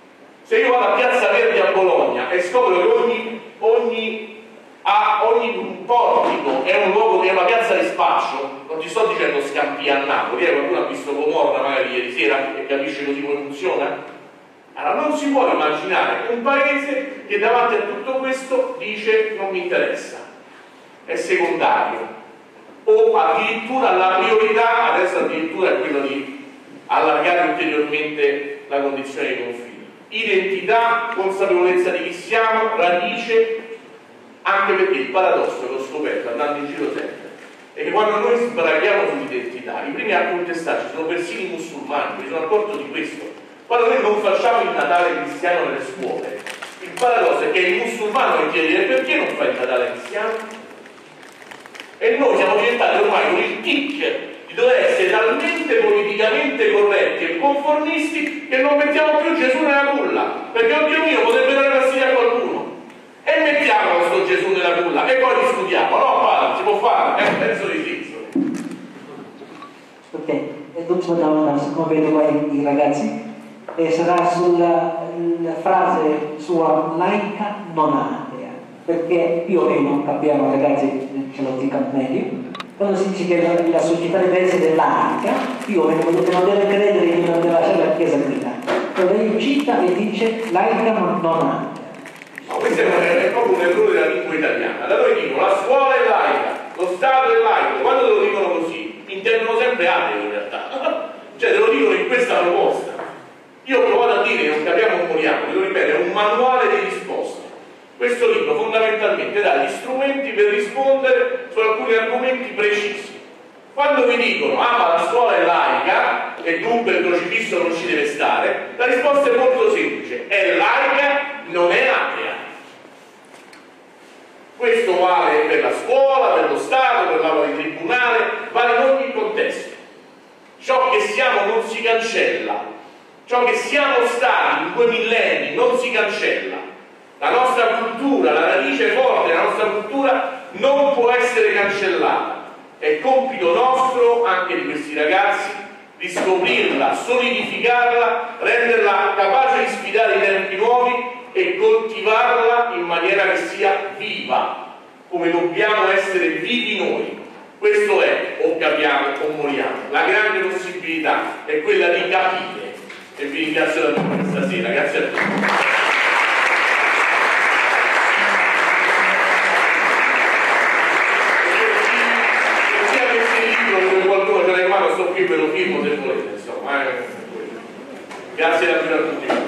Se io vado a Piazza Verdi a Bologna e scopro che ogni, ogni, a, ogni portico è un luogo che è una piazza di spaccio, non ti sto dicendo Scampia a Napoli, eh, qualcuno ha visto Gomorra magari ieri sera e capisce così come funziona. Allora non si può immaginare un paese che davanti a tutto questo dice non mi interessa, è secondario, o addirittura la priorità adesso addirittura è quello di allargare ulteriormente la condizione dei confini. Identità, consapevolezza di chi siamo, radice, anche perché il paradosso che ho scoperto andando in giro sempre è che quando noi sbraghiamo sull'identità, i primi a contestarci sono persino i musulmani, mi sono accorto di questo. Quando noi non facciamo il Natale cristiano nelle scuole, il paradosso è che il musulmano mi chiede perché non fai il Natale cristiano? E noi siamo diventati ormai con il tic di dover essere talmente politicamente corretti e conformisti che non mettiamo più Gesù nella culla, perché oddio mio potrebbe dare fastidio a qualcuno. E mettiamo questo Gesù nella culla e poi discutiamo, no padre, si può fare, eh? Penso di sì. Ok, e l'ultima domanda, siccome vedo qua i ragazzi, e sarà sulla frase sua laica non atea, perché io e non capiamo, ragazzi, ce lo dico al meglio, quando si dice che la, la società deve essere laica, io e non deve credere che non deve lasciare la chiesa guidata, però lei cita e dice laica non, non atea. No, questo è, un, è proprio un errore della lingua italiana. Da noi dicono la scuola è laica, lo Stato è laico, quando te lo dicono così intendono sempre ateo in realtà, cioè te lo dicono in questa proposta. Io ho provato a dire, non capiamo, non moriamo, lo ripeto, è un manuale di risposte. Questo libro fondamentalmente dà gli strumenti per rispondere su alcuni argomenti precisi. Quando vi dicono, ah ma la scuola è laica e dunque il crocifisso non ci deve stare, la risposta è molto semplice, è laica, non è atea. Questo vale per la scuola, per lo Stato, per l'aula di tribunale, vale in ogni contesto. Ciò che siamo non si cancella. Ciò che siamo stati in quei millenni non si cancella. La nostra cultura, la radice forte della nostra cultura non può essere cancellata. È compito nostro, anche di questi ragazzi, di scoprirla, solidificarla, renderla capace di sfidare i tempi nuovi e coltivarla in maniera che sia viva, come dobbiamo essere vivi noi. Questo è, o capiamo o moriamo. La grande possibilità è quella di capire. E vi ringrazio da tutti stasera, grazie a tutti. Se chi avesse il libro dove qualcuno ce l'ha in mano, sto qui ve lo firmo se volete, insomma. Eh. Grazie davvero a tutti.